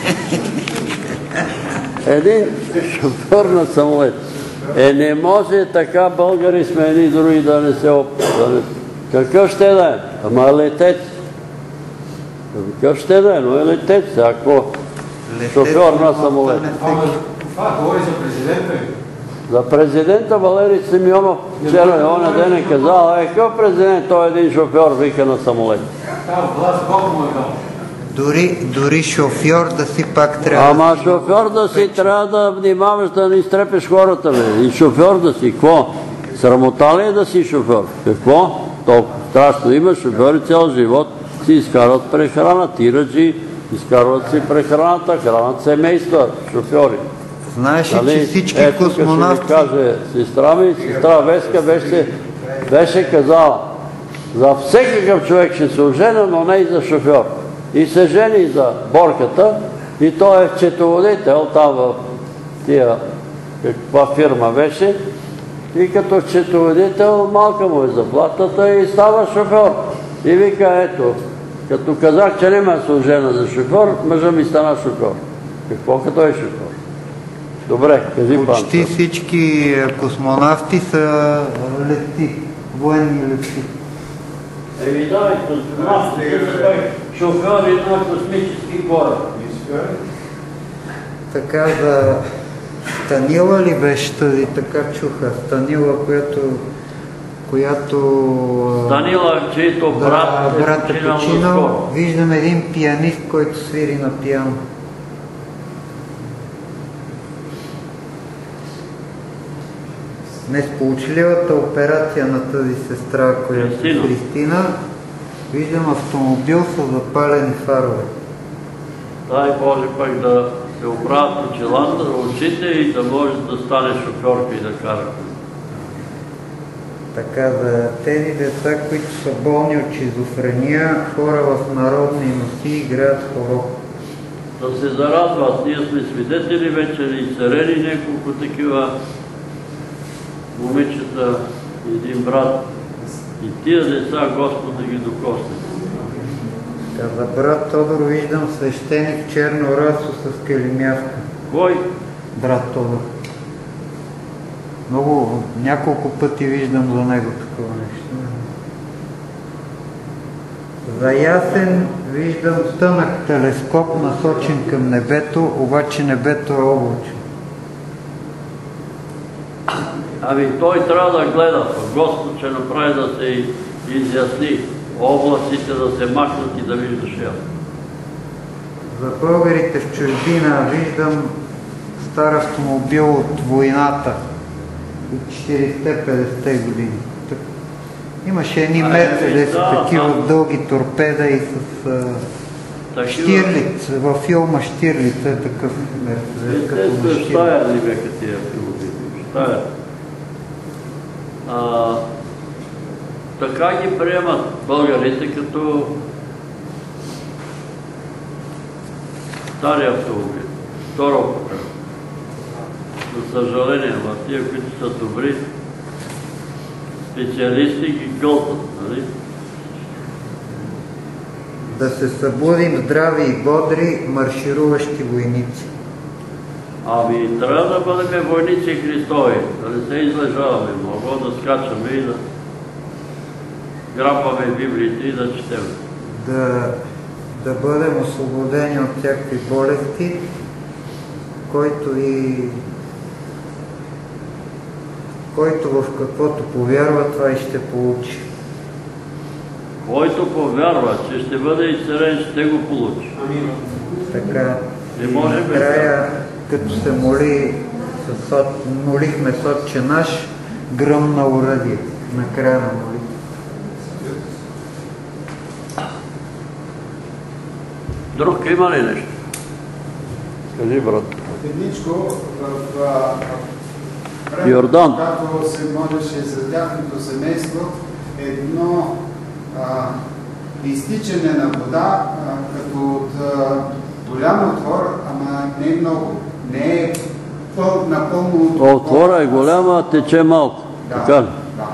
Един шофьор на самолет. Е, не може така, българи сме едни други да не се опитат. Какъв ще да е? Ама е летец. Какъв ще да е, но е летец. Ако шофьор на самолет. Това говори за президента. За президента Валерий Симеонов вчера оня ден е казал, е, какъв президент? Той е един шофьор, вика на самолет. Тази власт Бог му е дал. Дори, дори шофьор да си пак трябва... Ама шофьор да си трябва да внимаваш да не изтрепеш хората, бе. И шофьор да си, какво? Срамота ли е да си шофьор? Какво? Толкова страшно има шофьори цял живот си изкарват прехрана, тираджи, изкарват си прехраната, хранат семейства, шофьори. Знаеш ли, че всички космонавти... Ето, ще ми каже сестра ми, сестра Веска беше, беше казала, за всекакъв човек ще се оженя, но не и за шофьор. И се жени за борката, и той е счетоводител там в тия, каква фирма беше, и като счетоводител малка му е заплатата и става шофьор. И вика, ето, като казах, че няма се ожена за шофьор, мъжа ми стана шофьор. Какво като е шофьор? Добре, кажи пан. Почти всички космонавти са летци, военни летци. Еми да, космонавтите са шофьори на космически кораб. Така за Станила ли беше тази, така чуха, Станила, която която Станила, чието брат, да, брат е починал починал. наскоро. Виждам един пианист, който свири на пиано. Несполучливата операция на тази сестра, която е Кристина. Кристина, виждам автомобил с запалени фарове. Дай Боже пък да се оправят очилата, очите и да може да стане шофьорка и да кара. Така, за тези деца, които са болни от шизофрения, хора в народни носи играят хоро. Да се зарадват. Ние сме свидетели вече и царени няколко такива момичета, един брат. И тия деца Господ да ги докосне. Така, за брат Тодор виждам свещеник в черно расо с келимявка. Кой? Брат Тодор. Много, няколко пъти виждам за него такова нещо. За Ясен виждам тънък телескоп, насочен към небето, обаче небето е облачно. Ами той трябва да гледа, Господ ще направи да се изясни, облаците да се махнат и да виждаш ясно. За българите в чужбина виждам стар автомобил от войната от четиридесетте-петдесетте години. Имаше едни мерцедеси, да, такива да. дълги торпеда и с а, Такива- Штирлиц. Във филма Штирлиц е такъв мерцедес, като на Те Штирлиц. Штайер ли бяха тия автомобили? Штайер. А, така ги приемат българите като стари автомобили. Втора употреба. За съжаление, но тия, които са добри, специалисти ги гълтат, нали? Да се събудим здрави и бодри, маршируващи войници. Ами, трябва да бъдем войници Христови, да не се излежаваме много, да скачаме и да грабваме Библиите и да четем. Да, да бъдем освободени от всякакви болести, който и който в каквото повярва, това и ще получи. Който повярва, че ще бъде изцелен, ще го получи. Така, Не може без накрая, като се моли, с, от- молихме с Отче наш, гръм на уръдие, накрая на молитва. Друг има ли нещо? Кажи, брат. Едничко в а, времето, Йордан. когато се молеше за тяхното семейство, едно а, изтичане на вода, а, като от а, голям отвор, ама не много, не е пъл, напълно от Отвора е голяма, а тече малко. Да, Така ли? да.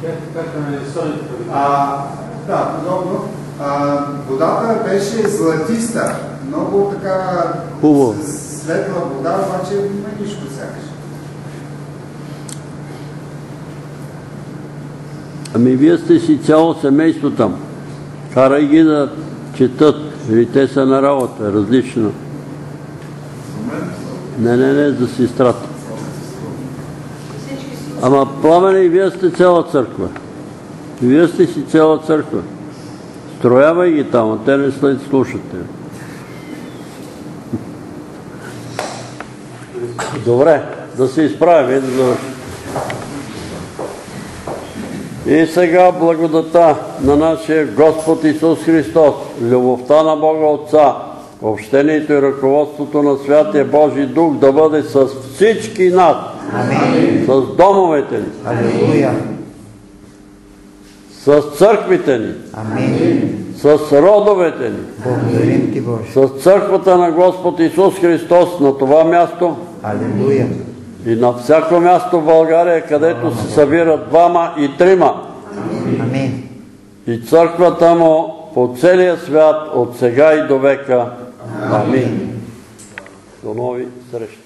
А, да, подобно. А, водата беше златиста, много така Хубаво. с- светла вода, обаче мънишко сякаш. Ами вие сте си цяло семейство там. Карай ги да четат, или те са на работа, различно. Не, не, не, за сестрата. Ама Пламене, и вие сте цяла църква. И вие сте си цяла църква. Строявай ги там, а те не след слушате. Добре, да се изправим и да завършим. И сега благодата на нашия Господ Исус Христос, любовта на Бога Отца, общението и ръководството на Святия Божий Дух да бъде с всички нас, Амин. с домовете ни, Алелуя. с църквите ни, Амин. с родовете ни, Благодарим ти, Боже. с църквата на Господ Исус Христос на това място Алелуя. и на всяко място в България, където се събират двама и трима. Амин. И църквата му по целия свят от сега и до века. Амин. До нови срещи.